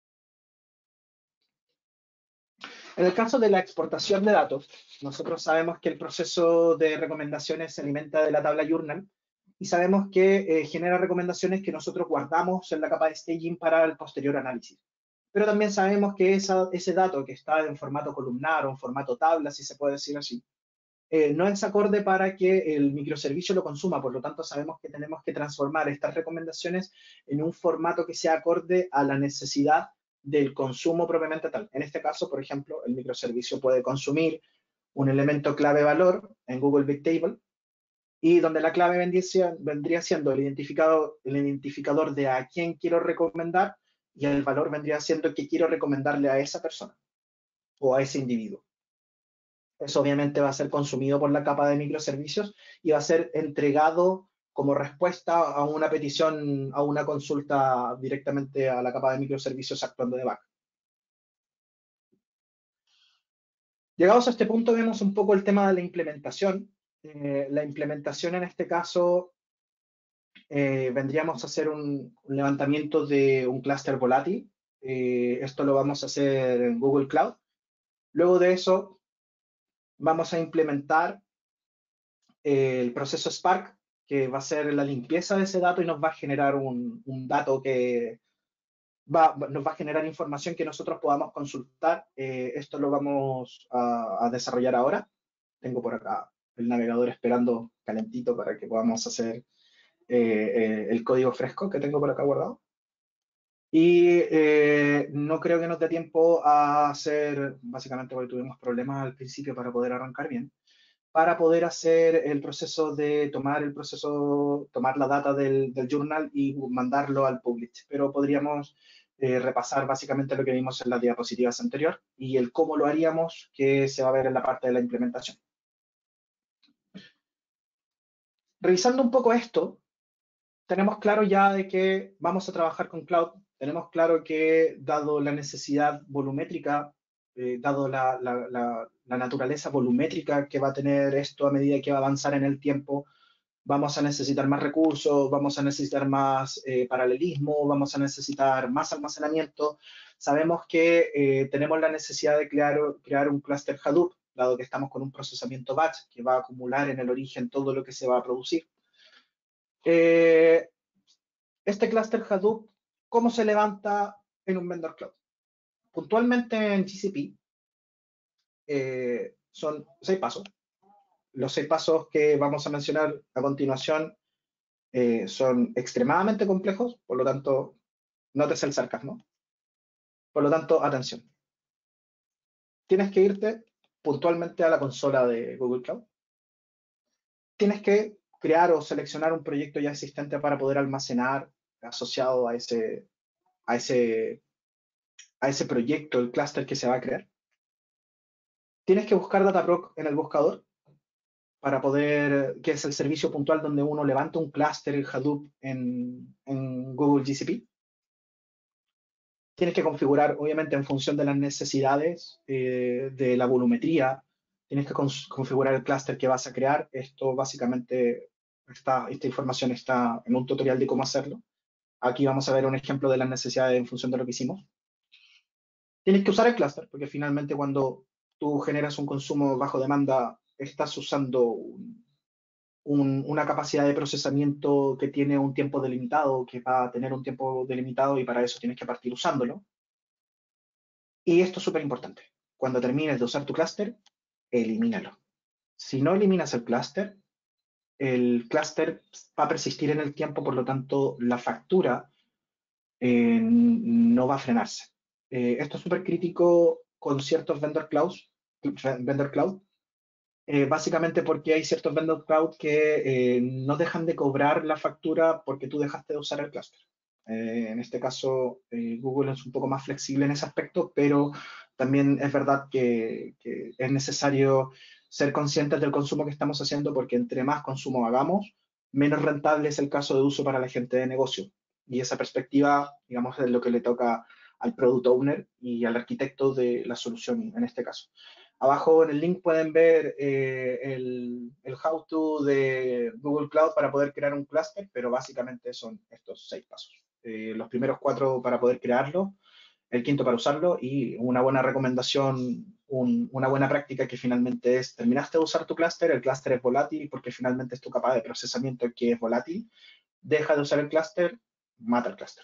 En el caso de la exportación de datos, nosotros sabemos que el proceso de recomendaciones se alimenta de la tabla Journal y sabemos que genera recomendaciones que nosotros guardamos en la capa de staging para el posterior análisis. Pero también sabemos que ese dato que está en formato columnar o en formato tabla, si se puede decir así, no es acorde para que el microservicio lo consuma, por lo tanto sabemos que tenemos que transformar estas recomendaciones en un formato que sea acorde a la necesidad del consumo propiamente tal. En este caso, por ejemplo, el microservicio puede consumir un elemento clave valor en Google Bigtable y donde la clave vendría siendo el identificador de a quién quiero recomendar y el valor vendría siendo que quiero recomendarle a esa persona o a ese individuo. Eso obviamente va a ser consumido por la capa de microservicios y va a ser entregado como respuesta a una petición, a una consulta directamente a la capa de microservicios actuando de back. Llegados a este punto vemos un poco el tema de la implementación. La implementación en este caso vendríamos a hacer un levantamiento de un clúster volátil. Esto lo vamos a hacer en Google Cloud. Luego de eso vamos a implementar el proceso Spark, que va a ser la limpieza de ese dato y nos va a generar un dato que nos va a generar información que nosotros podamos consultar. Esto lo vamos a desarrollar ahora. Tengo por acá el navegador esperando calentito para que podamos hacer el código fresco que tengo por acá guardado. Y no creo que nos dé tiempo a hacer, básicamente porque tuvimos problemas al principio para poder arrancar bien, para poder hacer el proceso de tomar la data del journal y mandarlo al publish. Pero podríamos repasar básicamente lo que vimos en las diapositivas anteriores y el cómo lo haríamos, que se va a ver en la parte de la implementación. Revisando un poco esto, tenemos claro ya de que vamos a trabajar con cloud. Tenemos claro que, dado la necesidad volumétrica, dado la naturaleza volumétrica que va a tener esto a medida que va a avanzar en el tiempo, vamos a necesitar más recursos, vamos a necesitar más paralelismo, vamos a necesitar más almacenamiento. Sabemos que tenemos la necesidad de crear un clúster Hadoop, dado que estamos con un procesamiento batch que va a acumular en el origen todo lo que se va a producir. Este clúster Hadoop, ¿cómo se levanta en un vendor cloud? Puntualmente en GCP son 6 pasos. Los 6 pasos que vamos a mencionar a continuación son extremadamente complejos, por lo tanto, nótese el sarcasmo. Por lo tanto, atención. Tienes que irte puntualmente a la consola de Google Cloud. Tienes que crear o seleccionar un proyecto ya existente para poder almacenar asociado a ese proyecto, el clúster que se va a crear. Tienes que buscar Dataproc en el buscador. para poder, que es el servicio puntual donde uno levanta un clúster en Hadoop en Google GCP. Tienes que configurar, obviamente, en función de las necesidades de la volumetría, tienes que configurar el clúster que vas a crear. Esto básicamente, esta información está en un tutorial de cómo hacerlo. Aquí vamos a ver un ejemplo de las necesidades en función de lo que hicimos. Tienes que usar el clúster, porque finalmente cuando tú generas un consumo bajo demanda, estás usando una capacidad de procesamiento que tiene un tiempo delimitado, que va a tener un tiempo delimitado y para eso tienes que partir usándolo. Y esto es súper importante. Cuando termines de usar tu clúster, elimínalo. Si no eliminas el clúster va a persistir en el tiempo, por lo tanto, la factura no va a frenarse. Esto es súper crítico con ciertos vendor cloud, básicamente porque hay ciertos vendor cloud que no dejan de cobrar la factura porque tú dejaste de usar el clúster. En este caso, Google es un poco más flexible en ese aspecto, pero también es verdad que es necesario ser conscientes del consumo que estamos haciendo porque entre más consumo hagamos, menos rentable es el caso de uso para la gente de negocio. Y esa perspectiva, digamos, es lo que le toca al product owner y al arquitecto de la solución en este caso. Abajo en el link pueden ver el how-to de Google Cloud para poder crear un clúster, pero básicamente son estos 6 pasos. Los primeros 4 para poder crearlo, el quinto para usarlo y una buena recomendación, una buena práctica que finalmente es, terminaste de usar tu clúster, el clúster es volátil porque finalmente es tu capa de procesamiento que es volátil, deja de usar el clúster, mata el clúster.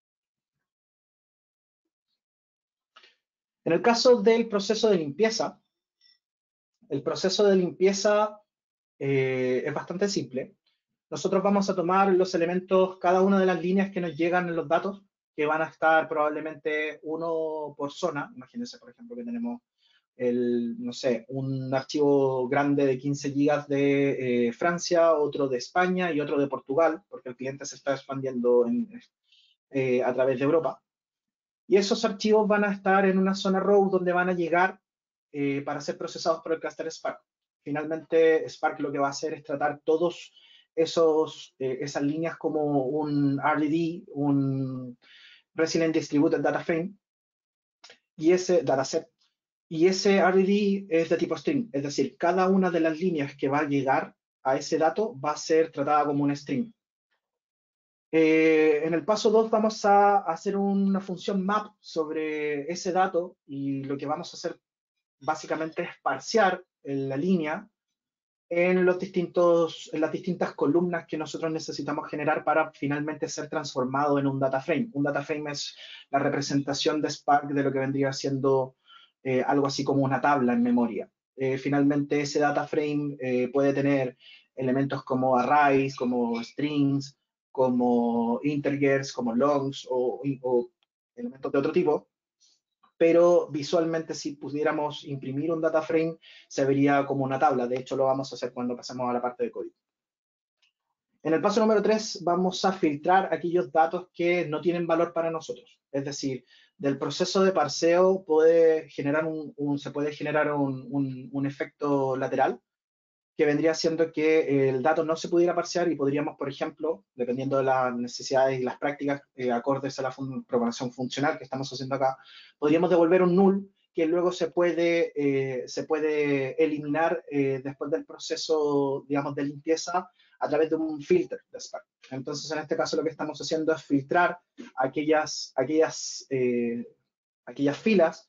En el caso del proceso de limpieza, el proceso de limpieza es bastante simple. Nosotros vamos a tomar los elementos, cada una de las líneas que nos llegan en los datos, que van a estar probablemente uno por zona. Imagínense, por ejemplo, que tenemos no sé, un archivo grande de 15 gigas de Francia, otro de España y otro de Portugal, porque el cliente se está expandiendo a través de Europa. Y esos archivos van a estar en una zona row donde van a llegar para ser procesados por el cluster Spark. Finalmente, Spark lo que va a hacer es tratar todos esas líneas como un RDD, un Resilient Distributed Data Frame, y ese dataset. Y ese RDD es de tipo string, es decir, cada una de las líneas que va a llegar a ese dato va a ser tratada como un string. En el paso 2 vamos a hacer una función map sobre ese dato y lo que vamos a hacer básicamente es parsear la línea en las distintas columnas que nosotros necesitamos generar para finalmente ser transformado en un data frame. Un data frame es la representación de Spark de lo que vendría siendo algo así como una tabla en memoria. Finalmente ese data frame puede tener elementos como arrays, como strings, como integers, como longs o elementos de otro tipo, pero visualmente si pudiéramos imprimir un data frame se vería como una tabla. De hecho, lo vamos a hacer cuando pasemos a la parte de código. En el paso número 3 vamos a filtrar aquellos datos que no tienen valor para nosotros. Es decir, del proceso de parseo se puede generar un efecto lateral que vendría siendo que el dato no se pudiera parsear y podríamos, por ejemplo, dependiendo de las necesidades y las prácticas acordes a la programación funcional que estamos haciendo acá, podríamos devolver un null que luego se puede eliminar después del proceso, digamos, de limpieza a través de un filter de Spark. Entonces, en este caso, lo que estamos haciendo es filtrar aquellas filas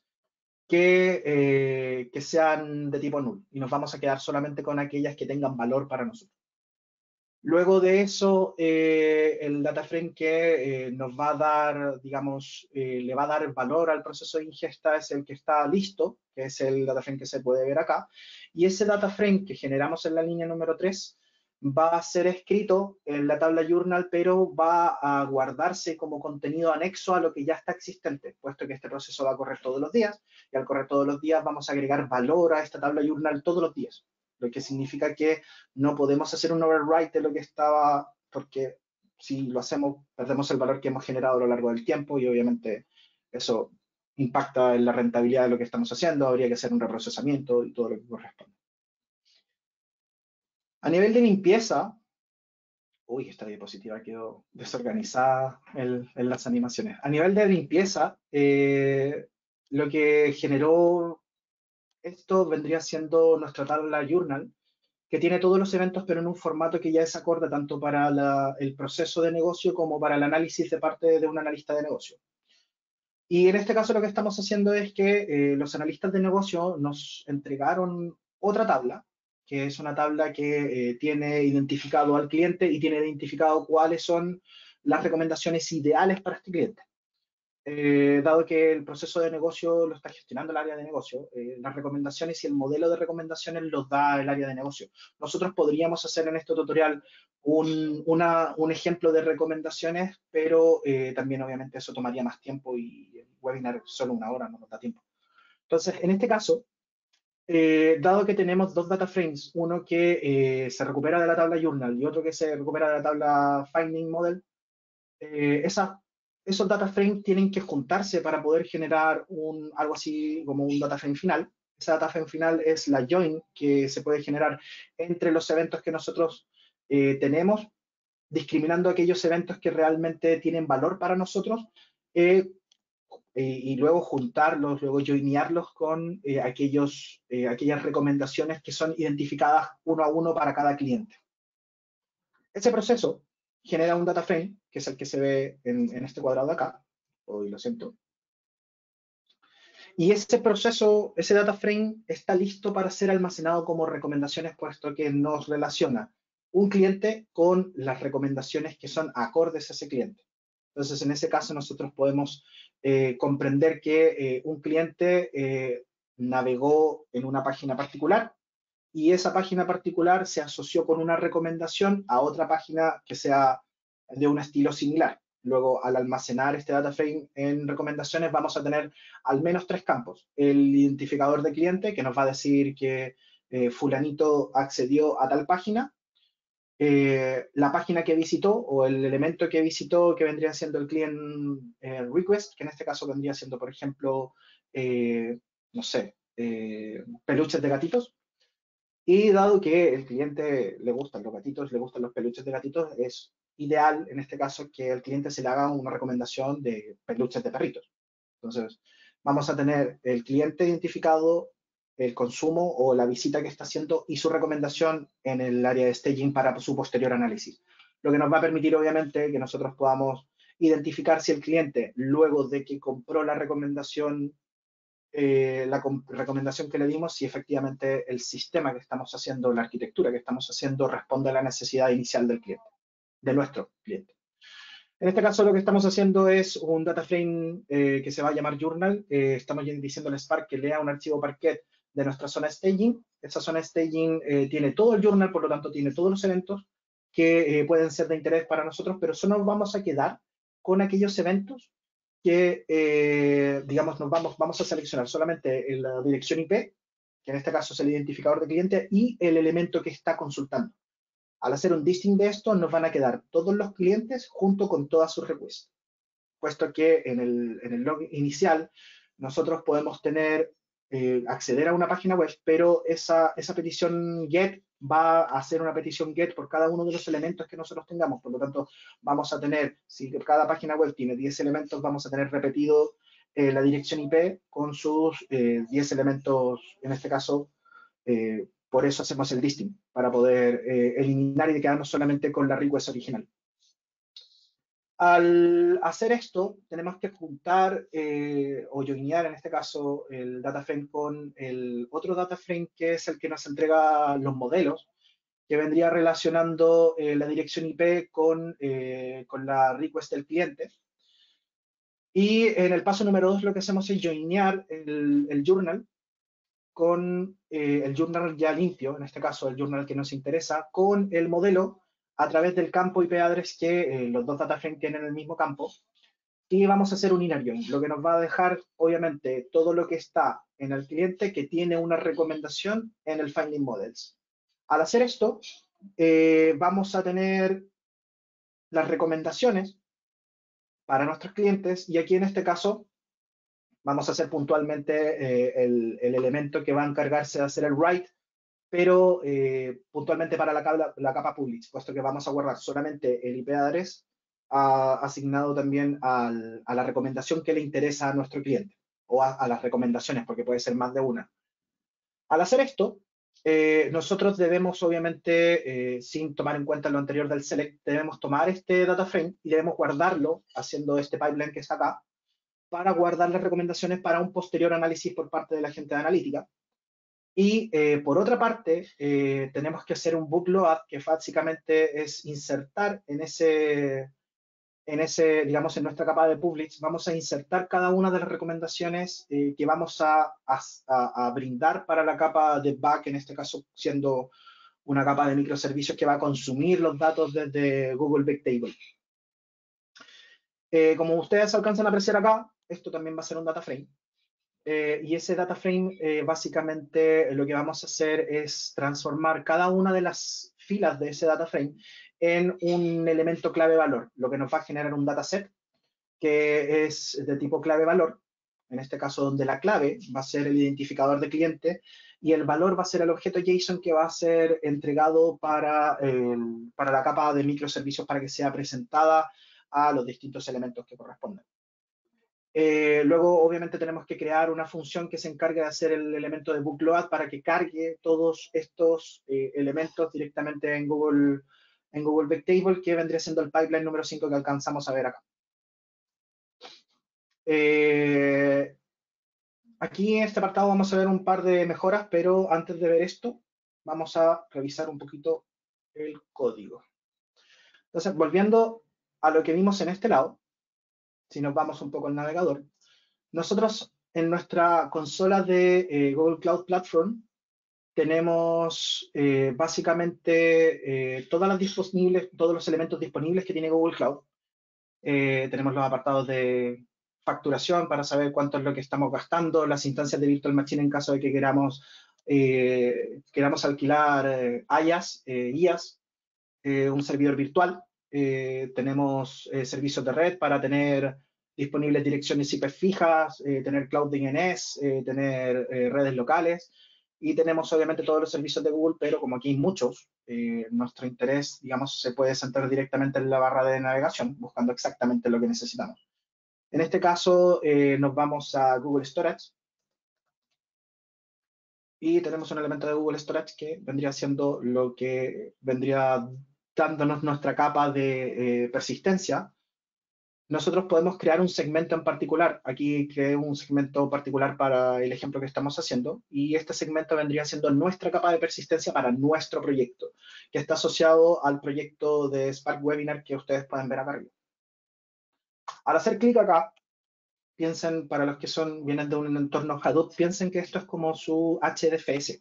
que sean de tipo null y nos vamos a quedar solamente con aquellas que tengan valor para nosotros. Luego de eso, el data frame que nos va a dar, digamos, le va a dar valor al proceso de ingesta es el que está listo, que es el data frame que se puede ver acá. Y ese data frame que generamos en la línea número 3 va a ser escrito en la tabla journal, pero va a guardarse como contenido anexo a lo que ya está existente, puesto que este proceso va a correr todos los días, y al correr todos los días vamos a agregar valor a esta tabla journal todos los días, lo que significa que no podemos hacer un overwrite de lo que estaba, porque si lo hacemos, perdemos el valor que hemos generado a lo largo del tiempo y obviamente eso impacta en la rentabilidad de lo que estamos haciendo, habría que hacer un reprocesamiento y todo lo que corresponde. A nivel de limpieza, uy, esta diapositiva quedó desorganizada en las animaciones. A nivel de limpieza, lo que generó esto vendría siendo nuestra tabla Journal, que tiene todos los eventos, pero en un formato que ya es acorde tanto para el proceso de negocio como para el análisis de parte de un analista de negocio. Y en este caso lo que estamos haciendo es que los analistas de negocio nos entregaron otra tabla, que es una tabla que tiene identificado al cliente y tiene identificado cuáles son las recomendaciones ideales para este cliente. Dado que el proceso de negocio lo está gestionando el área de negocio, las recomendaciones y el modelo de recomendaciones los da el área de negocio. Nosotros podríamos hacer en este tutorial un ejemplo de recomendaciones, pero también obviamente eso tomaría más tiempo y el webinar solo una hora no nos da tiempo. Entonces, en este caso, dado que tenemos dos data frames, uno que se recupera de la tabla Journal y otro que se recupera de la tabla Finding Model, esos data frames tienen que juntarse para poder generar algo así como un data frame final. Esa data frame final es la join que se puede generar entre los eventos que nosotros tenemos, discriminando aquellos eventos que realmente tienen valor para nosotros y luego juntarlos, luego joinearlos con aquellas recomendaciones que son identificadas uno a uno para cada cliente. Ese proceso genera un data frame, que es el que se ve en este cuadrado de acá. Hoy lo siento. Y ese proceso, ese data frame, está listo para ser almacenado como recomendaciones, puesto que nos relaciona un cliente con las recomendaciones que son acordes a ese cliente. Entonces, en ese caso, nosotros podemos comprender que un cliente navegó en una página particular y esa página particular se asoció con una recomendación a otra página que sea de un estilo similar. Luego, al almacenar este data frame en recomendaciones, vamos a tener al menos tres campos. El identificador de cliente, que nos va a decir que fulanito accedió a tal página, la página que visitó o el elemento que visitó que vendría siendo el client request, que en este caso vendría siendo, por ejemplo, no sé, peluches de gatitos. Y dado que el cliente le gustan los gatitos, le gustan los peluches de gatitos, es ideal en este caso que al cliente se le haga una recomendación de peluches de perritos. Entonces, vamos a tener el cliente identificado, el consumo o la visita que está haciendo y su recomendación en el área de staging para su posterior análisis. Lo que nos va a permitir, obviamente, que nosotros podamos identificar si el cliente, luego de que compró la recomendación recomendación que le dimos, si efectivamente el sistema que estamos haciendo, la arquitectura que estamos haciendo, responde a la necesidad inicial del cliente, de nuestro cliente. En este caso lo que estamos haciendo es un data frame que se va a llamar Journal. Estamos diciendo al Spark que lea un archivo Parquet de nuestra zona staging. Esa zona staging tiene todo el journal, por lo tanto tiene todos los eventos que pueden ser de interés para nosotros, pero solo nos vamos a quedar con aquellos eventos que, digamos, vamos a seleccionar solamente la dirección IP, que en este caso es el identificador de cliente, y el elemento que está consultando. Al hacer un distinct de esto, nos van a quedar todos los clientes junto con todas sus requests, puesto que en el log inicial nosotros podemos acceder a una página web, pero esa petición GET va a hacer una petición GET por cada uno de los elementos que nosotros tengamos. Por lo tanto, vamos a tener, si cada página web tiene 10 elementos, vamos a tener repetido la dirección IP con sus 10 elementos, en este caso, por eso hacemos el distinct, para poder eliminar y quedarnos solamente con la request original. Al hacer esto, tenemos que juntar o joinear, en este caso, el data frame con el otro data frame que es el que nos entrega los modelos, que vendría relacionando la dirección IP con la request del cliente. Y en el paso número 2 lo que hacemos es joinear el journal con el journal ya limpio, en este caso el journal que nos interesa, con el modelo a través del campo IP address que los dos data frames tienen el mismo campo, y vamos a hacer un inner join, lo que nos va a dejar, obviamente, todo lo que está en el cliente que tiene una recomendación en el Finding Models. Al hacer esto, vamos a tener las recomendaciones para nuestros clientes, y aquí en este caso vamos a hacer puntualmente el elemento que va a encargarse de hacer el write pero puntualmente para la capa public, puesto que vamos a guardar solamente el IP address asignado también a la recomendación que le interesa a nuestro cliente, o a las recomendaciones, porque puede ser más de una. Al hacer esto, nosotros debemos, obviamente, sin tomar en cuenta lo anterior del select, debemos tomar este data frame y debemos guardarlo, haciendo este pipeline que está acá, para guardar las recomendaciones para un posterior análisis por parte de la gente de analítica. Y por otra parte, tenemos que hacer un book load, que básicamente es insertar digamos, en nuestra capa de publics, vamos a insertar cada una de las recomendaciones que vamos a brindar para la capa de back, en este caso siendo una capa de microservicios que va a consumir los datos desde Google Bigtable. Como ustedes alcanzan a apreciar acá, esto también va a ser un data frame. Y ese data frame, básicamente, lo que vamos a hacer es transformar cada una de las filas de ese data frame en un elemento clave valor, lo que nos va a generar un dataset que es de tipo clave valor, en este caso donde la clave va a ser el identificador de cliente y el valor va a ser el objeto JSON que va a ser entregado para la capa de microservicios para que sea presentada a los distintos elementos que corresponden. Luego, obviamente, tenemos que crear una función que se encargue de hacer el elemento de book load para que cargue todos estos elementos directamente en Google Bigtable, que vendría siendo el pipeline número 5 que alcanzamos a ver acá. Aquí en este apartado vamos a ver un par de mejoras, pero antes de ver esto, vamos a revisar un poquito el código. Entonces, volviendo a lo que vimos en este lado, si nos vamos un poco al navegador, nosotros en nuestra consola de Google Cloud Platform tenemos básicamente todos los elementos disponibles que tiene Google Cloud. Tenemos los apartados de facturación para saber cuánto es lo que estamos gastando, las instancias de Virtual Machine en caso de que queramos alquilar IaaS, un servidor virtual. Tenemos servicios de red para tener disponibles direcciones IP fijas, tener cloud DNS, tener redes locales. Y tenemos obviamente todos los servicios de Google, pero como aquí hay muchos, nuestro interés, digamos, se puede centrar directamente en la barra de navegación, buscando exactamente lo que necesitamos. En este caso, nos vamos a Google Storage. Y tenemos un elemento de Google Storage que vendría siendo lo que vendría dándonos nuestra capa de persistencia. Nosotros podemos crear un segmento en particular. Aquí creé un segmento particular para el ejemplo que estamos haciendo, y este segmento vendría siendo nuestra capa de persistencia para nuestro proyecto, que está asociado al proyecto de Spark Webinar que ustedes pueden ver acá arriba. Al hacer clic acá, piensen, para los que vienen de un entorno Hadoop, piensen que esto es como su HDFS.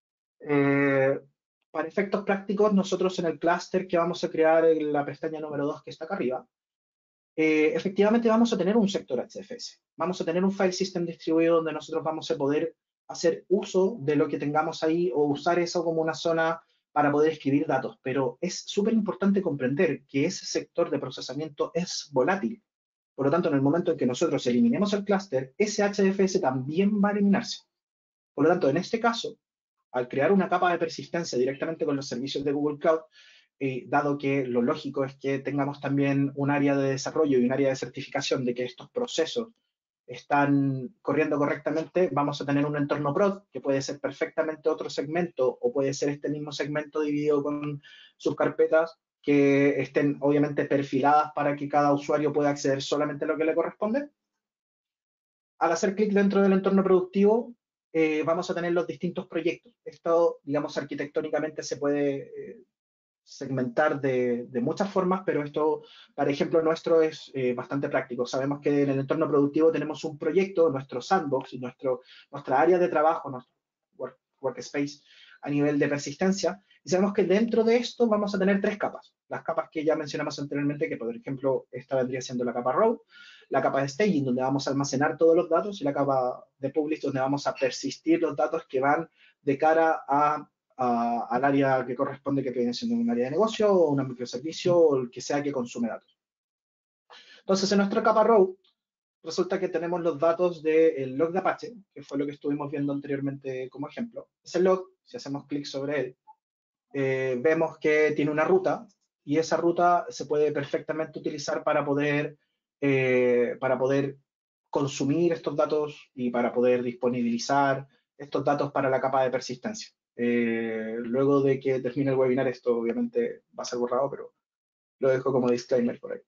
Para efectos prácticos, nosotros en el clúster que vamos a crear en la pestaña número 2 que está acá arriba, efectivamente vamos a tener un sector HDFS. Vamos a tener un file system distribuido donde nosotros vamos a poder hacer uso de lo que tengamos ahí o usar eso como una zona para poder escribir datos. Pero es súper importante comprender que ese sector de procesamiento es volátil. Por lo tanto, en el momento en que nosotros eliminemos el clúster, ese HDFS también va a eliminarse. Por lo tanto, en este caso, al crear una capa de persistencia directamente con los servicios de Google Cloud, dado que lo lógico es que tengamos también un área de desarrollo y un área de certificación de que estos procesos están corriendo correctamente, vamos a tener un entorno prod, que puede ser perfectamente otro segmento o puede ser este mismo segmento dividido con subcarpetas que estén obviamente perfiladas para que cada usuario pueda acceder solamente a lo que le corresponde. Al hacer clic dentro del entorno productivo, vamos a tener los distintos proyectos. Esto, digamos, arquitectónicamente se puede segmentar de muchas formas, pero esto, para ejemplo nuestro, es bastante práctico. Sabemos que en el entorno productivo tenemos un proyecto, nuestro sandbox y nuestra área de trabajo, nuestro workspace a nivel de persistencia, y sabemos que dentro de esto vamos a tener tres capas. Las capas que ya mencionamos anteriormente, que por ejemplo esta vendría siendo la capa row, la capa de staging, donde vamos a almacenar todos los datos, y la capa de publish, donde vamos a persistir los datos que van de cara al área que corresponde, que viene siendo un área de negocio o un microservicio o el que sea que consume datos. Entonces, en nuestra capa row, resulta que tenemos los datos del log de Apache, que fue lo que estuvimos viendo anteriormente como ejemplo. Ese log, si hacemos clic sobre él, vemos que tiene una ruta, y esa ruta se puede perfectamente utilizar para poder consumir estos datos y para poder disponibilizar estos datos para la capa de persistencia. Luego de que termine el webinar, esto obviamente va a ser borrado, pero lo dejo como disclaimer por ahí.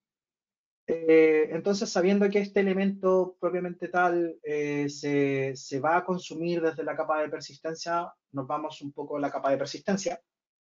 Entonces, sabiendo que este elemento propiamente tal se va a consumir desde la capa de persistencia, nos vamos un poco a la capa de persistencia.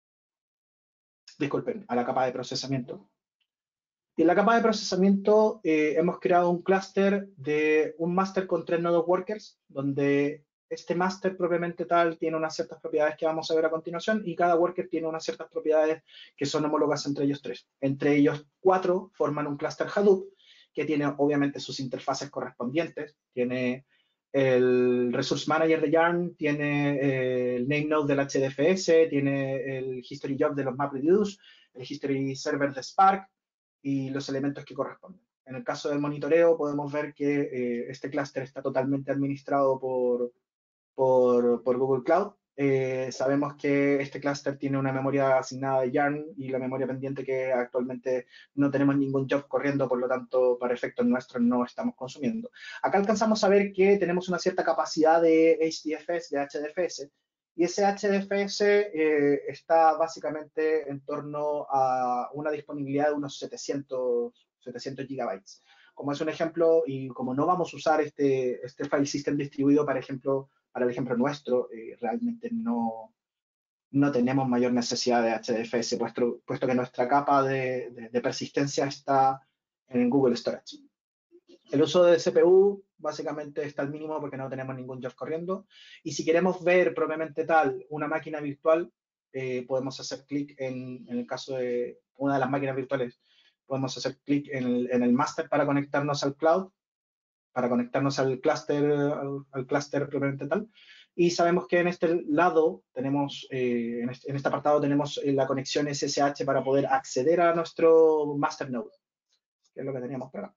Disculpen, a la capa de procesamiento. Y en la capa de procesamiento hemos creado un clúster de un master con 3 nodos workers, donde este master propiamente tal tiene unas ciertas propiedades que vamos a ver a continuación, y cada worker tiene unas ciertas propiedades que son homólogas entre ellos 3. Entre ellos 4 forman un clúster Hadoop, que tiene obviamente sus interfaces correspondientes. Tiene el Resource Manager de Yarn, tiene el Name Node del HDFS, tiene el History Job de los MapReduce, el History Server de Spark, y los elementos que corresponden. En el caso del monitoreo podemos ver que este clúster está totalmente administrado por Google Cloud. Sabemos que este clúster tiene una memoria asignada de Yarn y la memoria pendiente que actualmente no tenemos ningún job corriendo, por lo tanto, para efectos nuestros no estamos consumiendo. Acá alcanzamos a ver que tenemos una cierta capacidad de HDFS, de HDFS, y ese HDFS está básicamente en torno a una disponibilidad de unos 700 gigabytes. Como es un ejemplo, y como no vamos a usar este file system distribuido, para el ejemplo nuestro, realmente no tenemos mayor necesidad de HDFS, puesto que nuestra capa de persistencia está en Google Storage. El uso de CPU básicamente está al mínimo porque no tenemos ningún job corriendo. Y si queremos ver propiamente tal una máquina virtual, podemos hacer clic en el caso de una de las máquinas virtuales, podemos hacer clic en el master para conectarnos al cloud, para conectarnos al clúster propiamente tal. Y sabemos que en este lado tenemos, en este apartado tenemos la conexión SSH para poder acceder a nuestro master node, que es lo que teníamos por acá.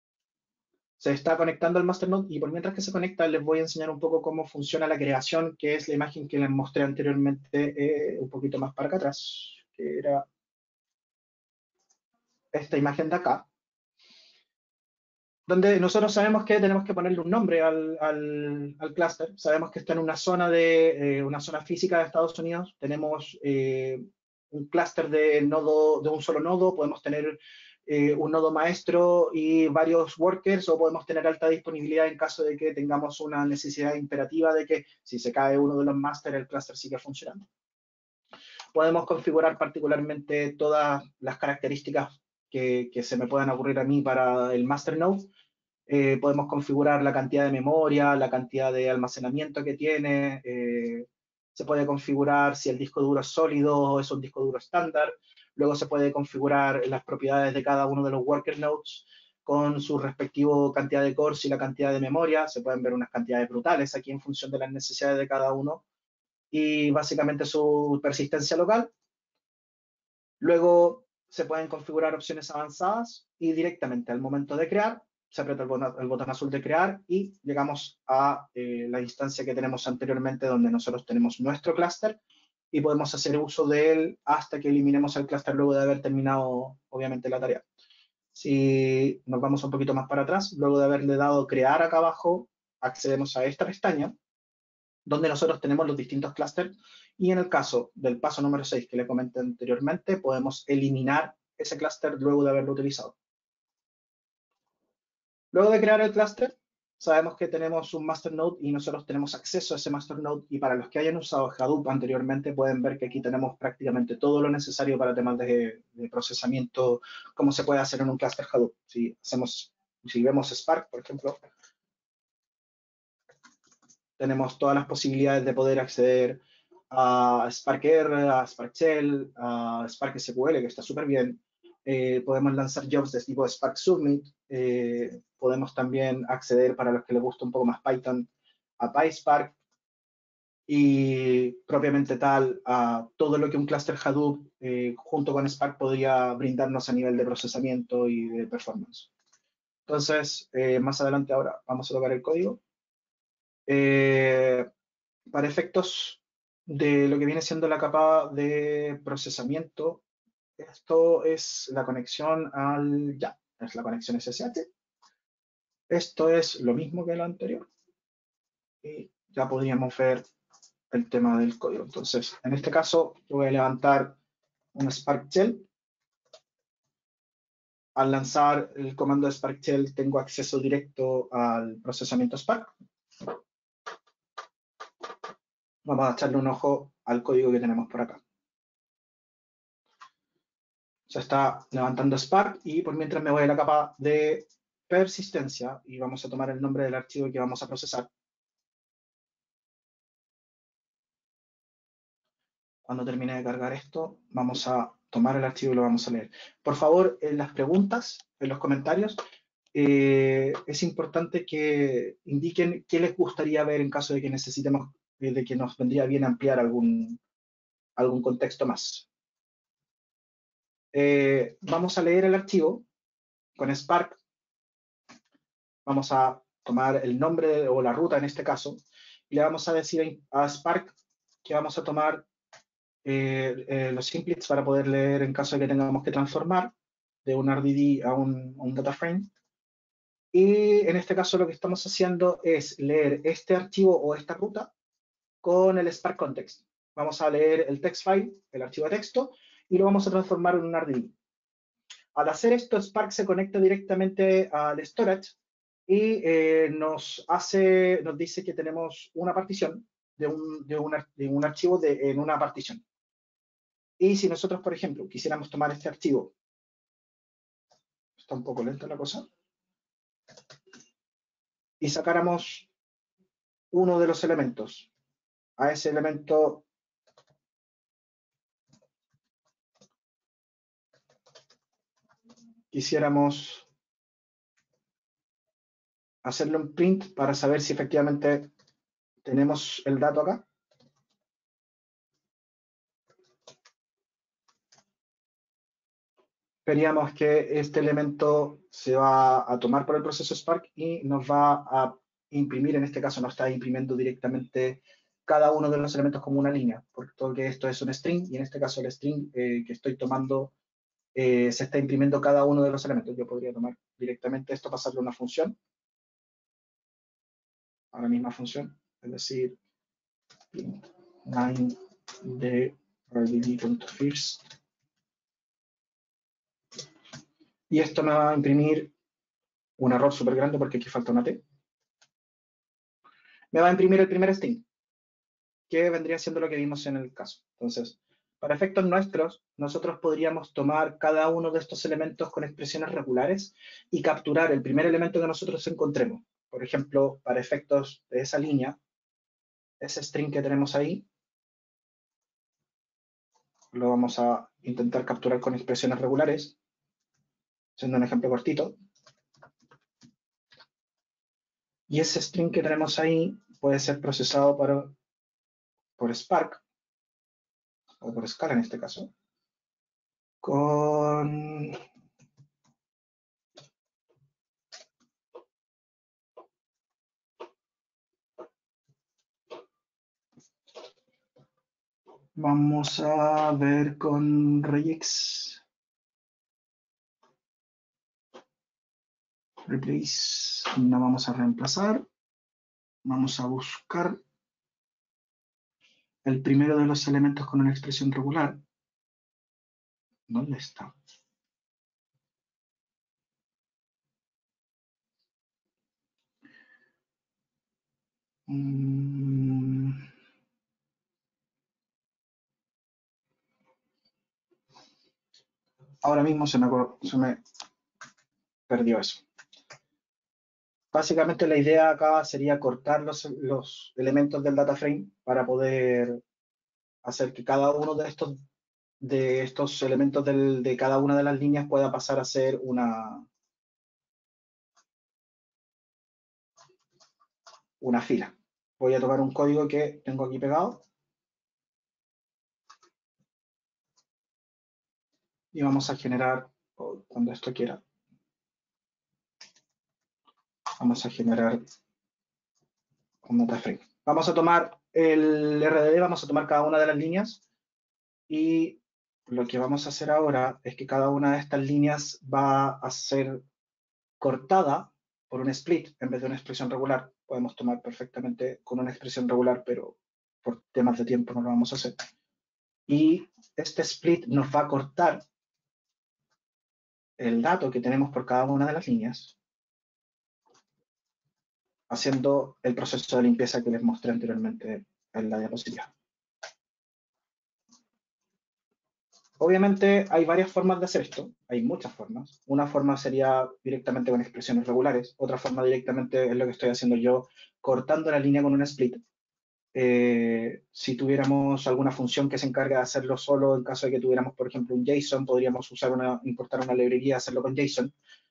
Se está conectando al masternode, y por mientras que se conecta les voy a enseñar un poco cómo funciona la creación, que es la imagen que les mostré anteriormente, un poquito más para acá atrás, que era esta imagen de acá, donde nosotros sabemos que tenemos que ponerle un nombre al clúster. Sabemos que está en una zona una zona física de Estados Unidos. Tenemos un clúster de un solo nodo. Podemos tener un nodo maestro y varios workers, o podemos tener alta disponibilidad en caso de que tengamos una necesidad imperativa de que si se cae uno de los máster, el clúster sigue funcionando. Podemos configurar particularmente todas las características que se me puedan ocurrir a mí para el master node. Podemos configurar la cantidad de memoria, la cantidad de almacenamiento que tiene. Se puede configurar si el disco duro es sólido o es un disco duro estándar. Luego se puede configurar las propiedades de cada uno de los worker nodes con su respectivo cantidad de cores y la cantidad de memoria. Se pueden ver unas cantidades brutales aquí en función de las necesidades de cada uno. Y básicamente su persistencia local. Luego se pueden configurar opciones avanzadas, y directamente al momento de crear, se aprieta el botón azul de crear y llegamos a la instancia que tenemos anteriormente, donde nosotros tenemos nuestro clúster y podemos hacer uso de él hasta que eliminemos el clúster luego de haber terminado, obviamente, la tarea. Si nos vamos un poquito más para atrás, luego de haberle dado crear acá abajo, accedemos a esta pestaña, donde nosotros tenemos los distintos clústeres, y en el caso del paso número 6 que le comenté anteriormente, podemos eliminar ese clúster luego de haberlo utilizado. Luego de crear el clúster, sabemos que tenemos un master node y nosotros tenemos acceso a ese master node, y para los que hayan usado Hadoop anteriormente pueden ver que aquí tenemos prácticamente todo lo necesario para temas de procesamiento, como se puede hacer en un clúster Hadoop. Si vemos Spark, por ejemplo, tenemos todas las posibilidades de poder acceder a Spark R, a Spark Shell, a Spark SQL, que está súper bien. Podemos lanzar jobs de tipo Spark Submit. Podemos también acceder, para los que les gusta un poco más Python, a PySpark. Y propiamente tal, a todo lo que un clúster Hadoop junto con Spark podría brindarnos a nivel de procesamiento y de performance. Entonces, más adelante ahora vamos a tocar el código. Para efectos de lo que viene siendo la capa de procesamiento, esto es la conexión es la conexión SSH. Esto es lo mismo que lo anterior. Y ya podríamos ver el tema del código. Entonces, en este caso, yo voy a levantar un Spark Shell. Al lanzar el comando de Spark Shell, tengo acceso directo al procesamiento Spark. Vamos a echarle un ojo al código que tenemos por acá. Se está levantando Spark y por mientras me voy a la capa de persistencia y vamos a tomar el nombre del archivo que vamos a procesar. Cuando termine de cargar esto, vamos a tomar el archivo y lo vamos a leer. Por favor, en las preguntas, en los comentarios, es importante que indiquen qué les gustaría ver en caso de que necesitemos, de que nos vendría bien ampliar algún contexto más. Vamos a leer el archivo con Spark. Vamos a tomar el nombre o la ruta en este caso y le vamos a decir a Spark que vamos a tomar los simplets para poder leer en caso de que tengamos que transformar de un RDD a un data frame. Y en este caso lo que estamos haciendo es leer este archivo o esta ruta con el Spark Context. Vamos a leer el text file, el archivo de texto, y lo vamos a transformar en un RDD. Al hacer esto, Spark se conecta directamente al storage y nos dice que tenemos una partición de un archivo en una partición. Y si nosotros, por ejemplo, quisiéramos tomar este archivo, está un poco lenta la cosa, y sacáramos uno de los elementos, a ese elemento quisiéramos hacerle un print para saber si efectivamente tenemos el dato acá. Veríamos que este elemento se va a tomar por el proceso Spark y nos va a imprimir, en este caso nos está imprimiendo directamente cada uno de los elementos como una línea, porque esto es un string y en este caso el string que estoy tomando se está imprimiendo cada uno de los elementos. Yo podría tomar directamente esto, pasarle a una función, a la misma función, es decir, line de RDD.first. Y esto me va a imprimir un error súper grande porque aquí falta una T. Me va a imprimir el primer string, que vendría siendo lo que vimos en el caso. Entonces, para efectos nuestros, nosotros podríamos tomar cada uno de estos elementos con expresiones regulares y capturar el primer elemento que nosotros encontremos. Por ejemplo, para efectos de esa línea, ese string que tenemos ahí, lo vamos a intentar capturar con expresiones regulares, siendo un ejemplo cortito. Y ese string que tenemos ahí puede ser procesado por Spark, o por Scala en este caso, con vamos a ver con regex replace, no vamos a reemplazar, vamos a buscar el primero de los elementos con una expresión regular. ¿Dónde está? Ahora mismo se me perdió eso. Básicamente la idea acá sería cortar los elementos del data frame para poder hacer que cada uno de estos elementos de cada una de las líneas pueda pasar a ser una fila. Voy a tomar un código que tengo aquí pegado y vamos a generar, cuando esto quiera, Vamos a generar un data frame. Vamos a tomar el RDD, vamos a tomar cada una de las líneas y lo que vamos a hacer ahora es que cada una de estas líneas va a ser cortada por un split en vez de una expresión regular. Podemos tomar perfectamente con una expresión regular, pero por temas de tiempo no lo vamos a hacer. Y este split nos va a cortar el dato que tenemos por cada una de las líneas, haciendo el proceso de limpieza que les mostré anteriormente en la diapositiva. Obviamente hay varias formas de hacer esto, hay muchas formas. Una forma sería directamente con expresiones regulares, otra forma directamente es lo que estoy haciendo yo, cortando la línea con un split. Si tuviéramos alguna función que se encarga de hacerlo solo, en caso de que tuviéramos, por ejemplo, un JSON, podríamos importar una librería y hacerlo con JSON.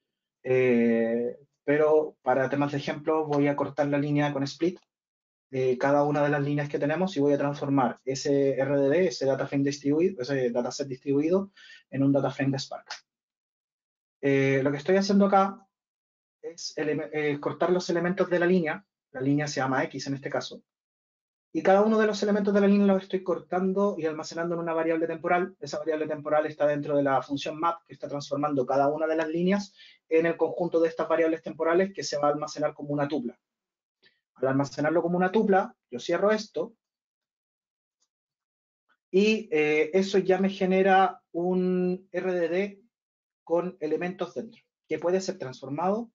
Pero para temas de ejemplo voy a cortar la línea con split, cada una de las líneas que tenemos, y voy a transformar ese RDD, ese dataframe distribuido, ese dataset distribuido, en un dataframe de Spark. Lo que estoy haciendo acá es cortar los elementos de la línea se llama X en este caso, y cada uno de los elementos de la línea los estoy cortando y almacenando en una variable temporal. Esa variable temporal está dentro de la función map, que está transformando cada una de las líneas en el conjunto de estas variables temporales que se va a almacenar como una tupla. Al almacenarlo como una tupla, yo cierro esto, y eso ya me genera un RDD con elementos dentro, que puede ser transformado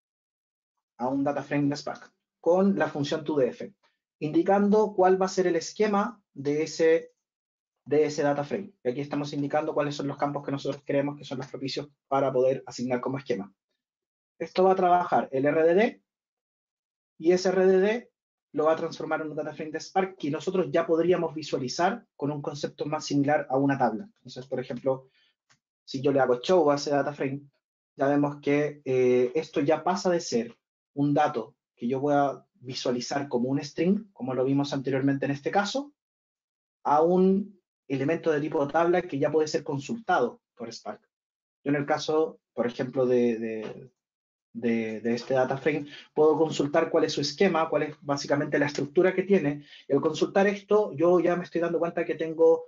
a un data frame de Spark con la función toDF, indicando cuál va a ser el esquema de ese data frame. Y aquí estamos indicando cuáles son los campos que nosotros creemos que son los propicios para poder asignar como esquema. Esto va a trabajar el RDD, y ese RDD lo va a transformar en un data frame de Spark que nosotros ya podríamos visualizar con un concepto más similar a una tabla. Entonces, por ejemplo, si yo le hago show a ese data frame, ya vemos que esto ya pasa de ser un dato que yo voy a visualizar como un string, como lo vimos anteriormente en este caso, a un elemento de tipo tabla que ya puede ser consultado por Spark. Yo en el caso, por ejemplo, de este data frame, puedo consultar cuál es su esquema, cuál es básicamente la estructura que tiene. Y al consultar esto, yo ya me estoy dando cuenta que tengo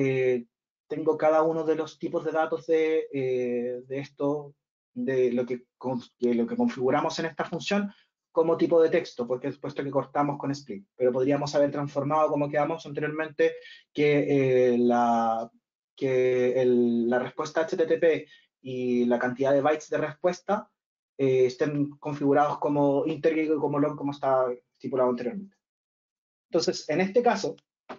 cada uno de los tipos de datos de esto, de lo que configuramos en esta función, como tipo de texto, porque es puesto que cortamos con split. Pero podríamos haber transformado, como quedamos anteriormente, que la respuesta HTTP y la cantidad de bytes de respuesta estén configurados como integer y como long, como está estipulado anteriormente. Entonces, en este caso,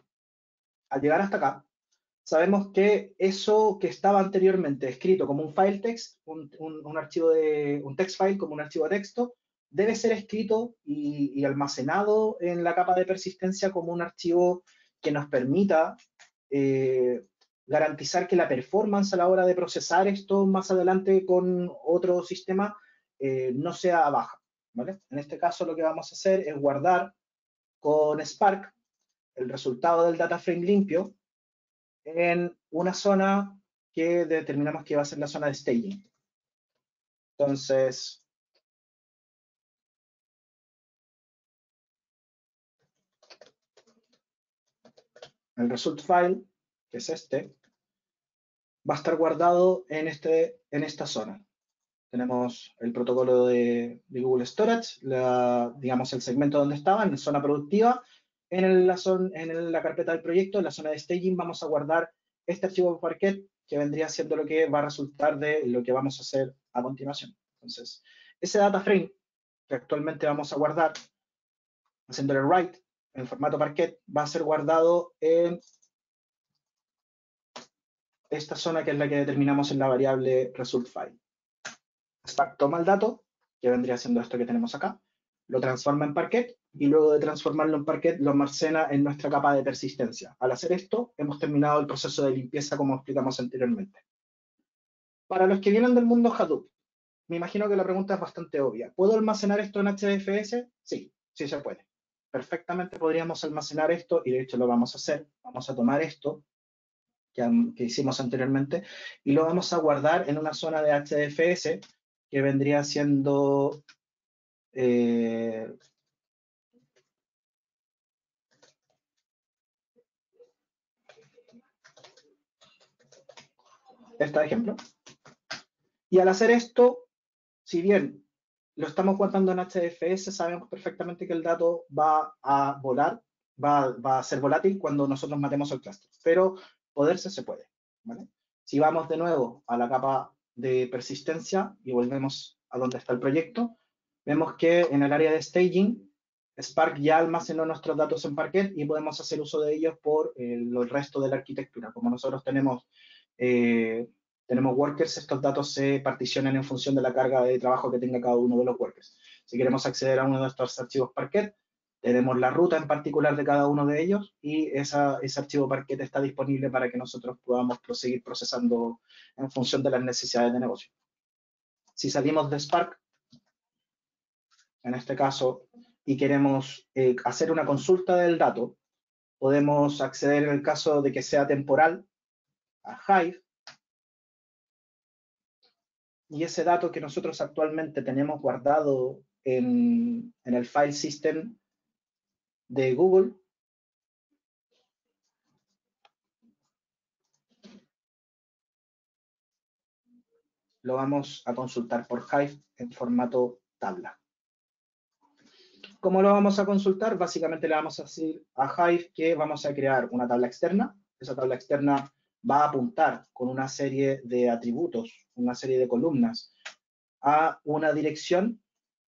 al llegar hasta acá, sabemos que eso que estaba anteriormente escrito como un file text, un archivo un text file como un archivo de texto, debe ser escrito y almacenado en la capa de persistencia como un archivo que nos permita garantizar que la performance a la hora de procesar esto más adelante con otro sistema no sea baja, ¿vale? En este caso lo que vamos a hacer es guardar con Spark el resultado del data frame limpio en una zona que determinamos que va a ser la zona de staging. Entonces, el result file, que es este, va a estar guardado en esta zona. Tenemos el protocolo de Google Storage, digamos el segmento donde estaba, en la zona productiva. En la carpeta del proyecto, en la zona de staging, vamos a guardar este archivo Parquet, que vendría siendo lo que va a resultar de lo que vamos a hacer a continuación. Entonces, ese data frame que actualmente vamos a guardar, haciéndole write en formato Parquet, va a ser guardado en esta zona que es la que determinamos en la variable result file. Spark toma el dato, que vendría siendo esto que tenemos acá, lo transforma en Parquet, y luego de transformarlo en Parquet lo almacena en nuestra capa de persistencia. Al hacer esto, hemos terminado el proceso de limpieza como explicamos anteriormente. Para los que vienen del mundo Hadoop, me imagino que la pregunta es bastante obvia. ¿Puedo almacenar esto en HDFS? Sí, sí se puede. Perfectamente podríamos almacenar esto, y de hecho lo vamos a hacer. Vamos a tomar esto que hicimos anteriormente y lo vamos a guardar en una zona de HDFS que vendría siendo este ejemplo. Y al hacer esto, si bien lo estamos guardando en HDFS, sabemos perfectamente que el dato va a volar, va a ser volátil cuando nosotros matemos el clúster, pero poderse se puede, ¿vale? Si vamos de nuevo a la capa de persistencia y volvemos a donde está el proyecto, vemos que en el área de staging, Spark ya almacenó nuestros datos en Parquet y podemos hacer uso de ellos por el resto de la arquitectura. Como nosotros tenemos workers, estos datos se particionan en función de la carga de trabajo que tenga cada uno de los workers. Si queremos acceder a uno de estos archivos Parquet, tenemos la ruta en particular de cada uno de ellos y ese archivo Parquet está disponible para que nosotros podamos seguir procesando en función de las necesidades de negocio. Si salimos de Spark, en este caso, y queremos hacer una consulta del dato, podemos acceder en el caso de que sea temporal a Hive, y ese dato que nosotros actualmente tenemos guardado en el file system de Google, lo vamos a consultar por Hive en formato tabla. ¿Cómo lo vamos a consultar? Básicamente le vamos a decir a Hive que vamos a crear una tabla externa. Esa tabla externa va a apuntar con una serie de atributos, una serie de columnas, a una dirección,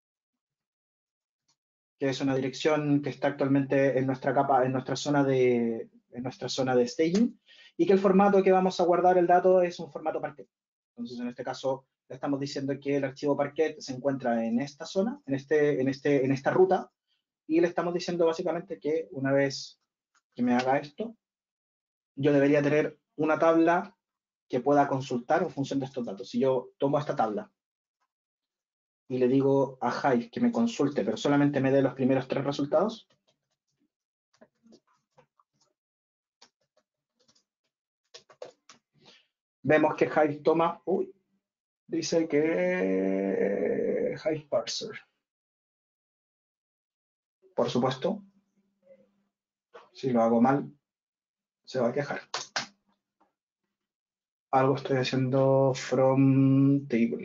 que es una dirección que está actualmente en nuestra capa, en nuestra zona de staging, y que el formato que vamos a guardar el dato es un formato Parquet. Entonces, en este caso, le estamos diciendo que el archivo Parquet se encuentra en esta zona, en esta ruta, y le estamos diciendo básicamente que una vez que me haga esto, yo debería tener una tabla que pueda consultar en función de estos datos. Si yo tomo esta tabla y le digo a Hive que me consulte, pero solamente me dé los primeros 3 resultados, vemos que Hive toma, dice que Hive Parser. Por supuesto, si lo hago mal, se va a quejar. Algo estoy haciendo from table.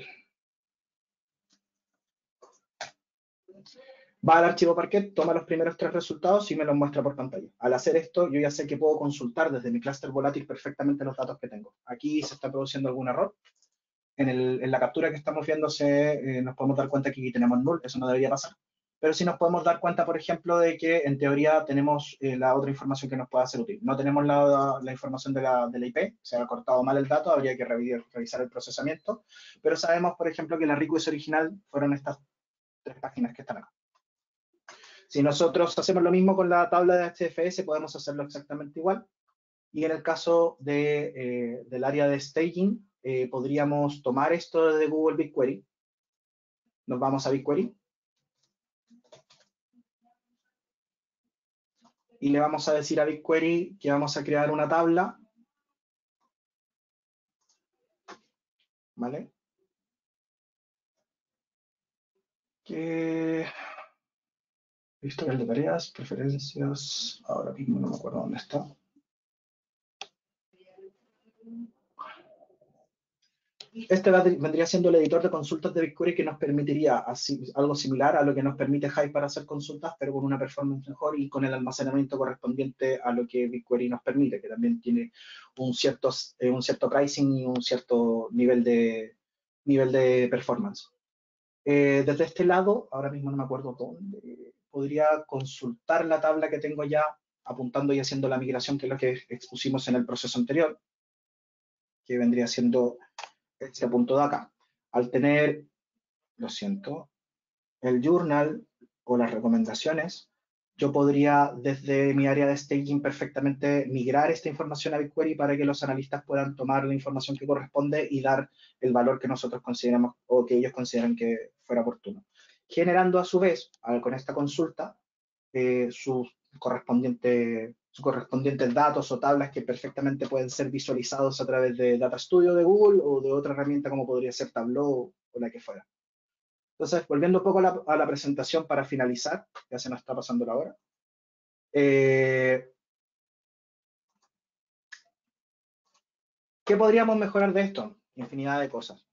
Va al archivo Parquet, toma los primeros 3 resultados y me los muestra por pantalla. Al hacer esto, yo ya sé que puedo consultar desde mi clúster volátil perfectamente los datos que tengo. Aquí se está produciendo algún error. En la captura que estamos viendo nos podemos dar cuenta que aquí tenemos null, eso no debería pasar. Pero sí nos podemos dar cuenta, por ejemplo, de que en teoría tenemos la otra información que nos pueda ser útil. No tenemos la información de la IP, se ha cortado mal el dato, habría que revisar el procesamiento, pero sabemos, por ejemplo, que la request original fueron estas 3 páginas que están acá. Si nosotros hacemos lo mismo con la tabla de HDFS, podemos hacerlo exactamente igual. Y en el caso del área de staging, podríamos tomar esto de Google BigQuery. Nos vamos a BigQuery. Y le vamos a decir a BigQuery que vamos a crear una tabla. ¿Vale? Historial de tareas, preferencias. Ahora mismo no me acuerdo dónde está. Este vendría siendo el editor de consultas de BigQuery que nos permitiría algo similar a lo que nos permite Hive para hacer consultas, pero con una performance mejor y con el almacenamiento correspondiente a lo que BigQuery nos permite, que también tiene un cierto pricing y un cierto nivel de performance. Desde este lado, ahora mismo no me acuerdo dónde, podría consultar la tabla que tengo ya apuntando y haciendo la migración, que es lo que expusimos en el proceso anterior, que vendría siendo este punto de acá. Al tener, lo siento, el journal o las recomendaciones, yo podría desde mi área de staging perfectamente migrar esta información a BigQuery para que los analistas puedan tomar la información que corresponde y dar el valor que nosotros consideramos o que ellos consideran que fuera oportuno. Generando a su vez, con esta consulta, sus correspondientes datos o tablas que perfectamente pueden ser visualizados a través de Data Studio de Google o de otra herramienta como podría ser Tableau o la que fuera. Entonces, volviendo un poco a la presentación para finalizar, ya se nos está pasando la hora. ¿Qué podríamos mejorar de esto? Infinidad de cosas.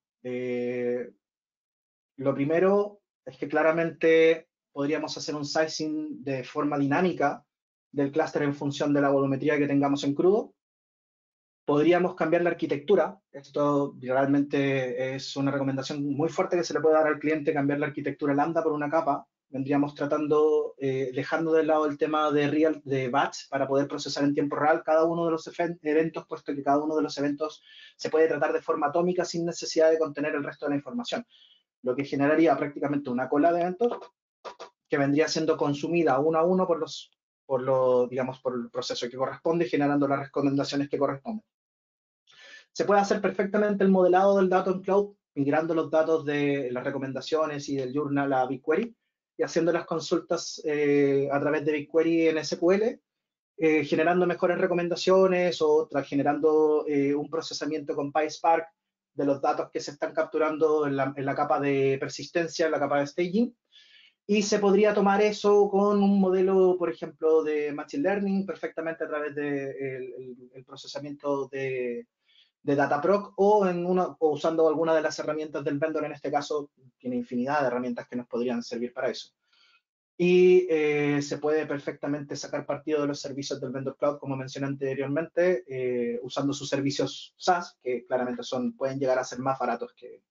Lo primero es que claramente podríamos hacer un sizing de forma dinámica del clúster en función de la volumetría que tengamos en crudo. Podríamos cambiar la arquitectura. Esto realmente es una recomendación muy fuerte que se le puede dar al cliente, cambiar la arquitectura lambda por una capa. Vendríamos tratando, dejando de lado el tema de batch para poder procesar en tiempo real cada uno de los eventos, puesto que cada uno de los eventos se puede tratar de forma atómica sin necesidad de contener el resto de la información, lo que generaría prácticamente una cola de eventos que vendría siendo consumida uno a uno digamos, por el proceso que corresponde, generando las recomendaciones que corresponden. Se puede hacer perfectamente el modelado del dato en cloud, migrando los datos de las recomendaciones y del journal a BigQuery y haciendo las consultas a través de BigQuery en SQL, generando mejores recomendaciones o generando un procesamiento con PySpark de los datos que se están capturando en la capa de persistencia, en la capa de staging. Y se podría tomar eso con un modelo, por ejemplo, de Machine Learning, perfectamente a través del el procesamiento de Dataproc o usando alguna de las herramientas del vendor. En este caso, tiene infinidad de herramientas que nos podrían servir para eso. Y se puede perfectamente sacar partido de los servicios del vendor cloud, como mencioné anteriormente, usando sus servicios SaaS, que claramente pueden llegar a ser más baratos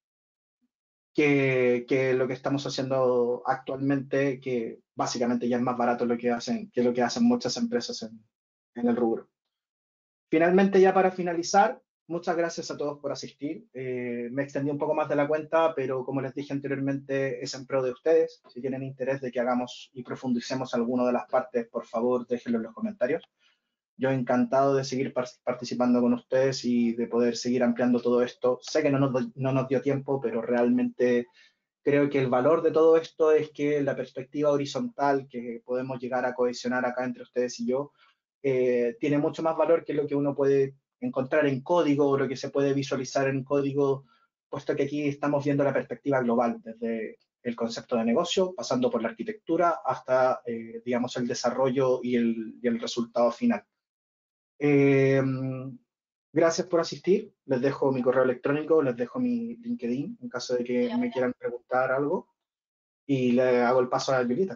que lo que estamos haciendo actualmente, que básicamente ya es más barato que lo que hacen muchas empresas en el rubro. Finalmente, ya para finalizar, muchas gracias a todos por asistir. Me extendí un poco más de la cuenta, pero como les dije anteriormente, es en pro de ustedes. Si tienen interés de que hagamos y profundicemos alguna de las partes, por favor, déjenlo en los comentarios. Yo encantado de seguir participando con ustedes y de poder seguir ampliando todo esto. Sé que no nos dio tiempo, pero realmente creo que el valor de todo esto es que la perspectiva horizontal que podemos llegar a cohesionar acá entre ustedes y yo tiene mucho más valor que lo que uno puede encontrar en código o lo que se puede visualizar en código, puesto que aquí estamos viendo la perspectiva global, desde el concepto de negocio, pasando por la arquitectura, hasta, digamos, el desarrollo y el resultado final. Gracias por asistir. Les dejo mi correo electrónico, les dejo mi LinkedIn en caso de que me quieran preguntar algo. Y le hago el paso a Julieta.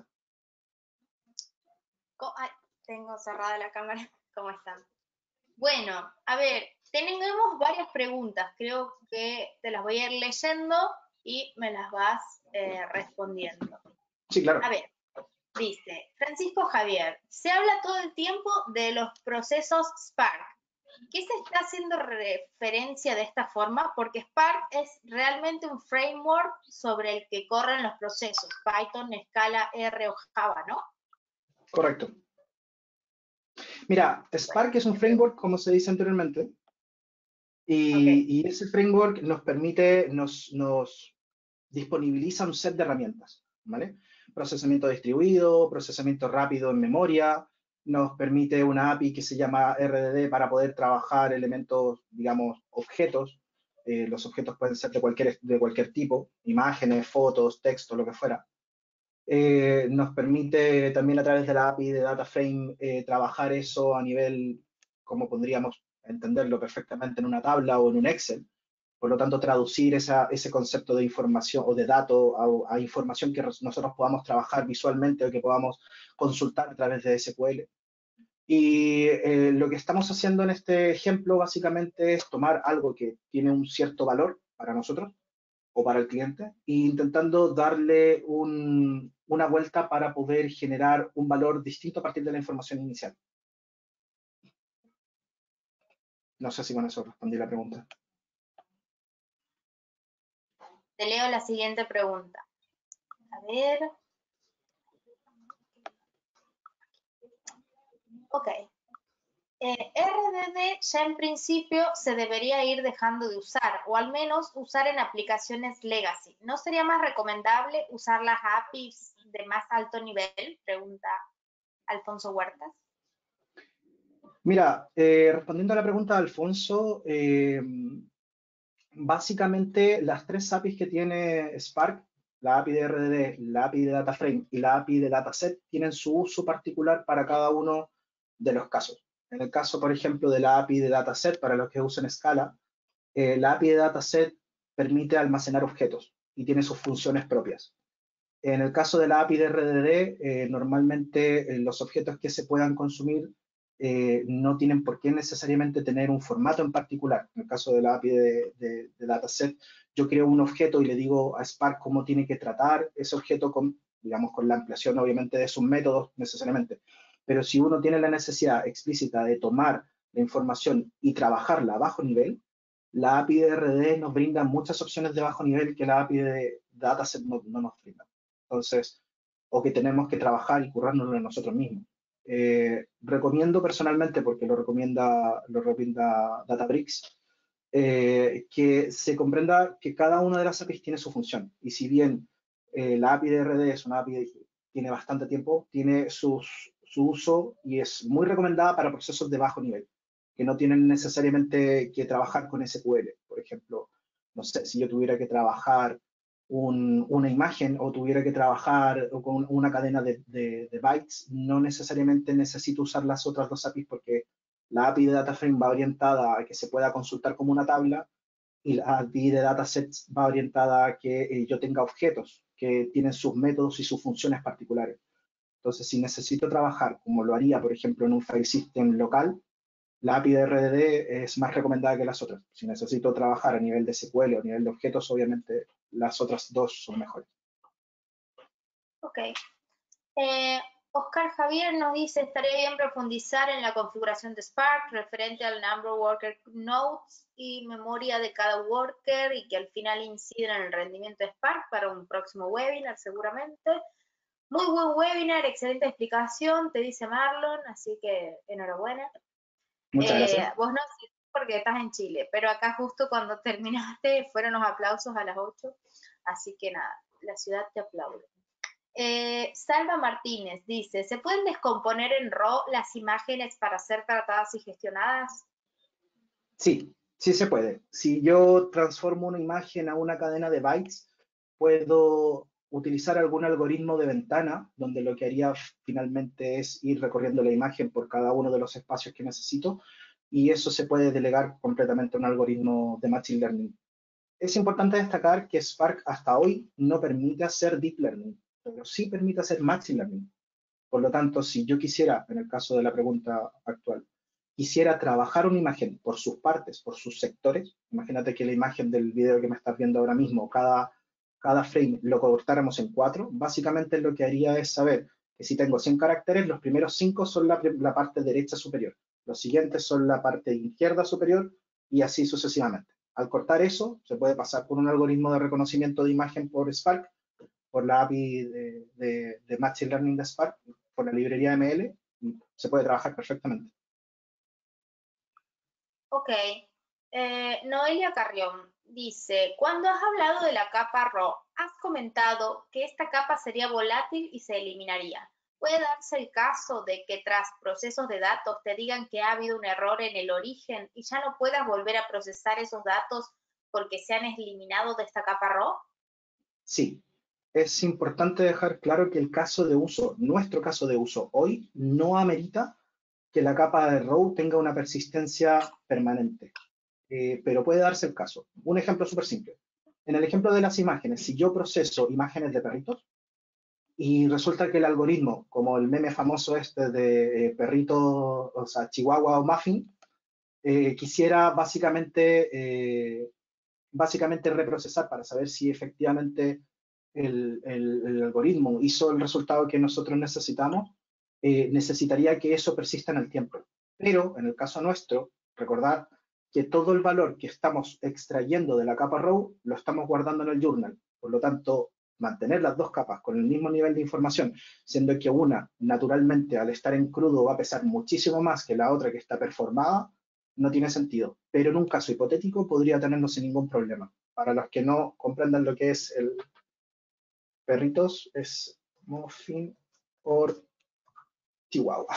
Ay, tengo cerrada la cámara. ¿Cómo están? Bueno, a ver, tenemos varias preguntas. Creo que te las voy a ir leyendo y me las vas respondiendo. Sí, claro. A ver, dice Francisco Javier, se habla todo el tiempo de los procesos Spark. ¿Qué se está haciendo referencia de esta forma? Porque Spark es realmente un framework sobre el que corren los procesos, Python, Scala, R o Java, ¿no? Correcto. Mira, Spark es un framework, como se dice anteriormente, y ese framework nos permite, nos disponibiliza un set de herramientas, ¿vale? Procesamiento distribuido, procesamiento rápido en memoria, nos permite una API que se llama RDD para poder trabajar elementos, digamos, objetos. Los objetos pueden ser de cualquier tipo, imágenes, fotos, texto, lo que fuera. Nos permite también a través de la API de DataFrame trabajar eso a nivel, como podríamos entenderlo perfectamente, en una tabla o en un Excel. Por lo tanto, traducir ese concepto de información o de dato a información que nosotros podamos trabajar visualmente o que podamos consultar a través de SQL. Y lo que estamos haciendo en este ejemplo básicamente es tomar algo que tiene un cierto valor para nosotros o para el cliente e intentando darle una vuelta para poder generar un valor distinto a partir de la información inicial. No sé si con eso respondí la pregunta. Te leo la siguiente pregunta. A ver. Ok. RDD ya en principio se debería ir dejando de usar, o al menos usar en aplicaciones legacy. ¿No sería más recomendable usar las APIs de más alto nivel? Pregunta Alfonso Huertas. Mira, respondiendo a la pregunta de Alfonso, básicamente las tres APIs que tiene Spark la API de RDD, la API de DataFrame y la API de Dataset tienen su uso particular para cada uno de los casos. En el caso, por ejemplo, de la API de Dataset, para los que usen Scala, la API de Dataset permite almacenar objetos y tiene sus funciones propias. En el caso de la API de RDD, normalmente los objetos que se puedan consumir no tienen por qué necesariamente tener un formato en particular. En el caso de la API de Dataset, yo creo un objeto y le digo a Spark cómo tiene que tratar ese objeto con, digamos, con la ampliación obviamente de sus métodos necesariamente. Pero si uno tiene la necesidad explícita de tomar la información y trabajarla a bajo nivel, la API de RDD nos brinda muchas opciones de bajo nivel que la API de Dataset no nos brinda. Entonces, o que tenemos que trabajar y currárnoslo nosotros mismos. Recomiendo personalmente, porque lo recomienda Databricks, que se comprenda que cada una de las APIs tiene su función. Y si bien la API de RD es una API que tiene bastante tiempo, tiene su uso y es muy recomendada para procesos de bajo nivel, que no tienen necesariamente que trabajar con SQL. Por ejemplo, no sé, si yo tuviera que trabajar una imagen o tuviera que trabajar con una cadena de bytes, no necesariamente necesito usar las otras dos APIs porque la API de DataFrame va orientada a que se pueda consultar como una tabla y la API de Datasets va orientada a que yo tenga objetos que tienen sus métodos y sus funciones particulares. Entonces, si necesito trabajar como lo haría, por ejemplo, en un file system local, la API de RDD es más recomendada que las otras. Si necesito trabajar a nivel de SQL o a nivel de objetos, obviamente las otras dos son mejores. Ok. Oscar Javier nos dice, estaría bien profundizar en la configuración de Spark referente al number of worker nodes y memoria de cada worker y que al final inciden en el rendimiento de Spark para un próximo webinar seguramente. Muy buen webinar, excelente explicación, te dice Marlon, así que enhorabuena. Muchas gracias. Vos no sé porque estás en Chile, pero acá justo cuando terminaste fueron los aplausos a las 8, así que nada, la ciudad te aplaude. Salva Martínez dice, ¿se pueden descomponer en RAW las imágenes para ser tratadas y gestionadas? Sí, sí se puede. Si yo transformo una imagen a una cadena de bytes, puedo utilizar algún algoritmo de ventana, donde lo que haría finalmente es ir recorriendo la imagen por cada uno de los espacios que necesito, y eso se puede delegar completamente a un algoritmo de Machine Learning. Es importante destacar que Spark hasta hoy no permite hacer Deep Learning, pero sí permite hacer Machine Learning. Por lo tanto, si yo quisiera, en el caso de la pregunta actual, quisiera trabajar una imagen por sus partes, por sus sectores, imagínate que la imagen del video que me estás viendo ahora mismo, cada frame lo cortáramos en 4, básicamente lo que haría es saber que si tengo 100 caracteres, los primeros 5 son la parte derecha superior, los siguientes son la parte izquierda superior y así sucesivamente. Al cortar eso, se puede pasar por un algoritmo de reconocimiento de imagen por Spark, por la API de Machine Learning de Spark, por la librería ML, se puede trabajar perfectamente. Ok. Noelia Carrión dice, cuando has hablado de la capa RAW, has comentado que esta capa sería volátil y se eliminaría. ¿Puede darse el caso de que tras procesos de datos te digan que ha habido un error en el origen y ya no puedas volver a procesar esos datos porque se han eliminado de esta capa RAW? Sí, es importante dejar claro que el caso de uso, nuestro caso de uso hoy, no amerita que la capa de RAW tenga una persistencia permanente, pero puede darse el caso. Un ejemplo súper simple. En el ejemplo de las imágenes, si yo proceso imágenes de perritos y resulta que el algoritmo, como el meme famoso este de perrito, o sea, Chihuahua o Muffin, quisiera básicamente reprocesar para saber si efectivamente el algoritmo hizo el resultado que nosotros necesitamos, necesitaría que eso persista en el tiempo. Pero en el caso nuestro, recordar que todo el valor que estamos extrayendo de la capa RAW lo estamos guardando en el journal. Por lo tanto, mantener las dos capas con el mismo nivel de información, siendo que una, naturalmente, al estar en crudo va a pesar muchísimo más que la otra que está performada, no tiene sentido. Pero en un caso hipotético podría tenerlo sin ningún problema. Para los que no comprendan lo que es el perritos, es Muffin por Chihuahua.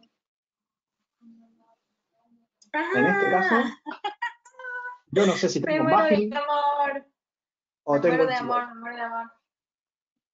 En este ¡Ah! caso, yo no sé si Me tengo muero de Muffin amor. o Me tengo muero el de amor, Chihuahua. me muero de amor.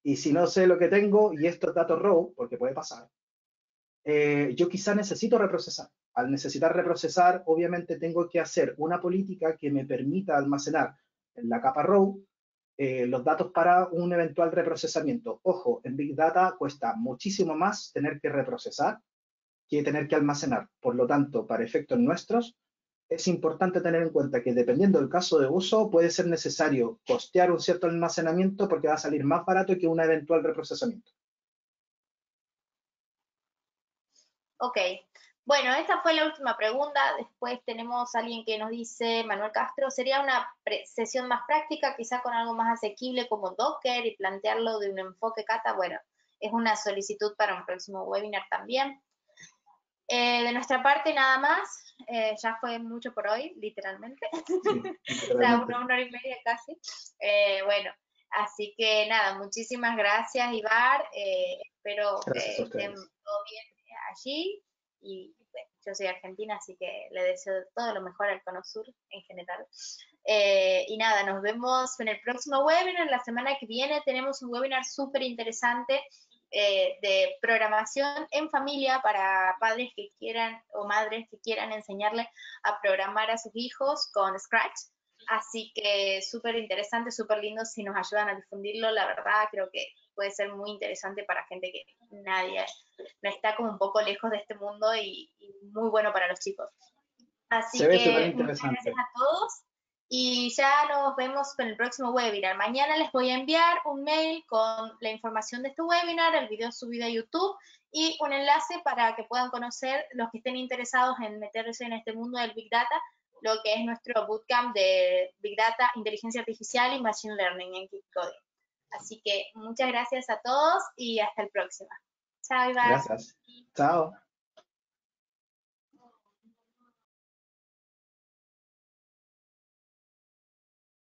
Y si no sé lo que tengo y estos datos raw, porque puede pasar, yo quizá necesito reprocesar. Al necesitar reprocesar, obviamente tengo que hacer una política que me permita almacenar en la capa raw los datos para un eventual reprocesamiento. Ojo, en Big Data cuesta muchísimo más tener que reprocesar que tener que almacenar. Por lo tanto, para efectos nuestros, es importante tener en cuenta que dependiendo del caso de uso, puede ser necesario costear un cierto almacenamiento porque va a salir más barato que un eventual reprocesamiento. Ok, bueno, esta fue la última pregunta. Después tenemos a alguien que nos dice, Manuel Castro, sería una sesión más práctica, quizá con algo más asequible como Docker y plantearlo de un enfoque kata. Bueno, es una solicitud para un próximo webinar también. De nuestra parte, nada más. Ya fue mucho por hoy, literalmente. Sí, O sea, literalmente. una hora y media casi. Bueno, así que nada, muchísimas gracias, Ibar. Espero Gracias a que estén ustedes. todo bien allí. Y bueno, yo soy argentina, así que le deseo todo lo mejor al Cono Sur en general. Y nada, nos vemos en el próximo webinar. La semana que viene tenemos un webinar súper interesante de programación en familia para padres que quieran o madres que quieran enseñarle a programar a sus hijos con Scratch. Así que súper interesante, súper lindo. Si nos ayudan a difundirlo, la verdad creo que puede ser muy interesante para gente que nadie no está como un poco lejos de este mundo y muy bueno para los chicos. Se Así ve súper que muchas gracias interesante. a todos y ya nos vemos en el próximo webinar. Mañana les voy a enviar un mail con la información de este webinar, el video subido a YouTube y un enlace para que puedan conocer los que estén interesados en meterse en este mundo del Big Data, lo que es nuestro bootcamp de Big Data, Inteligencia Artificial y Machine Learning en Keep Coding. Así que muchas gracias a todos y hasta el próximo. Chao, Ibar. Gracias. Chao.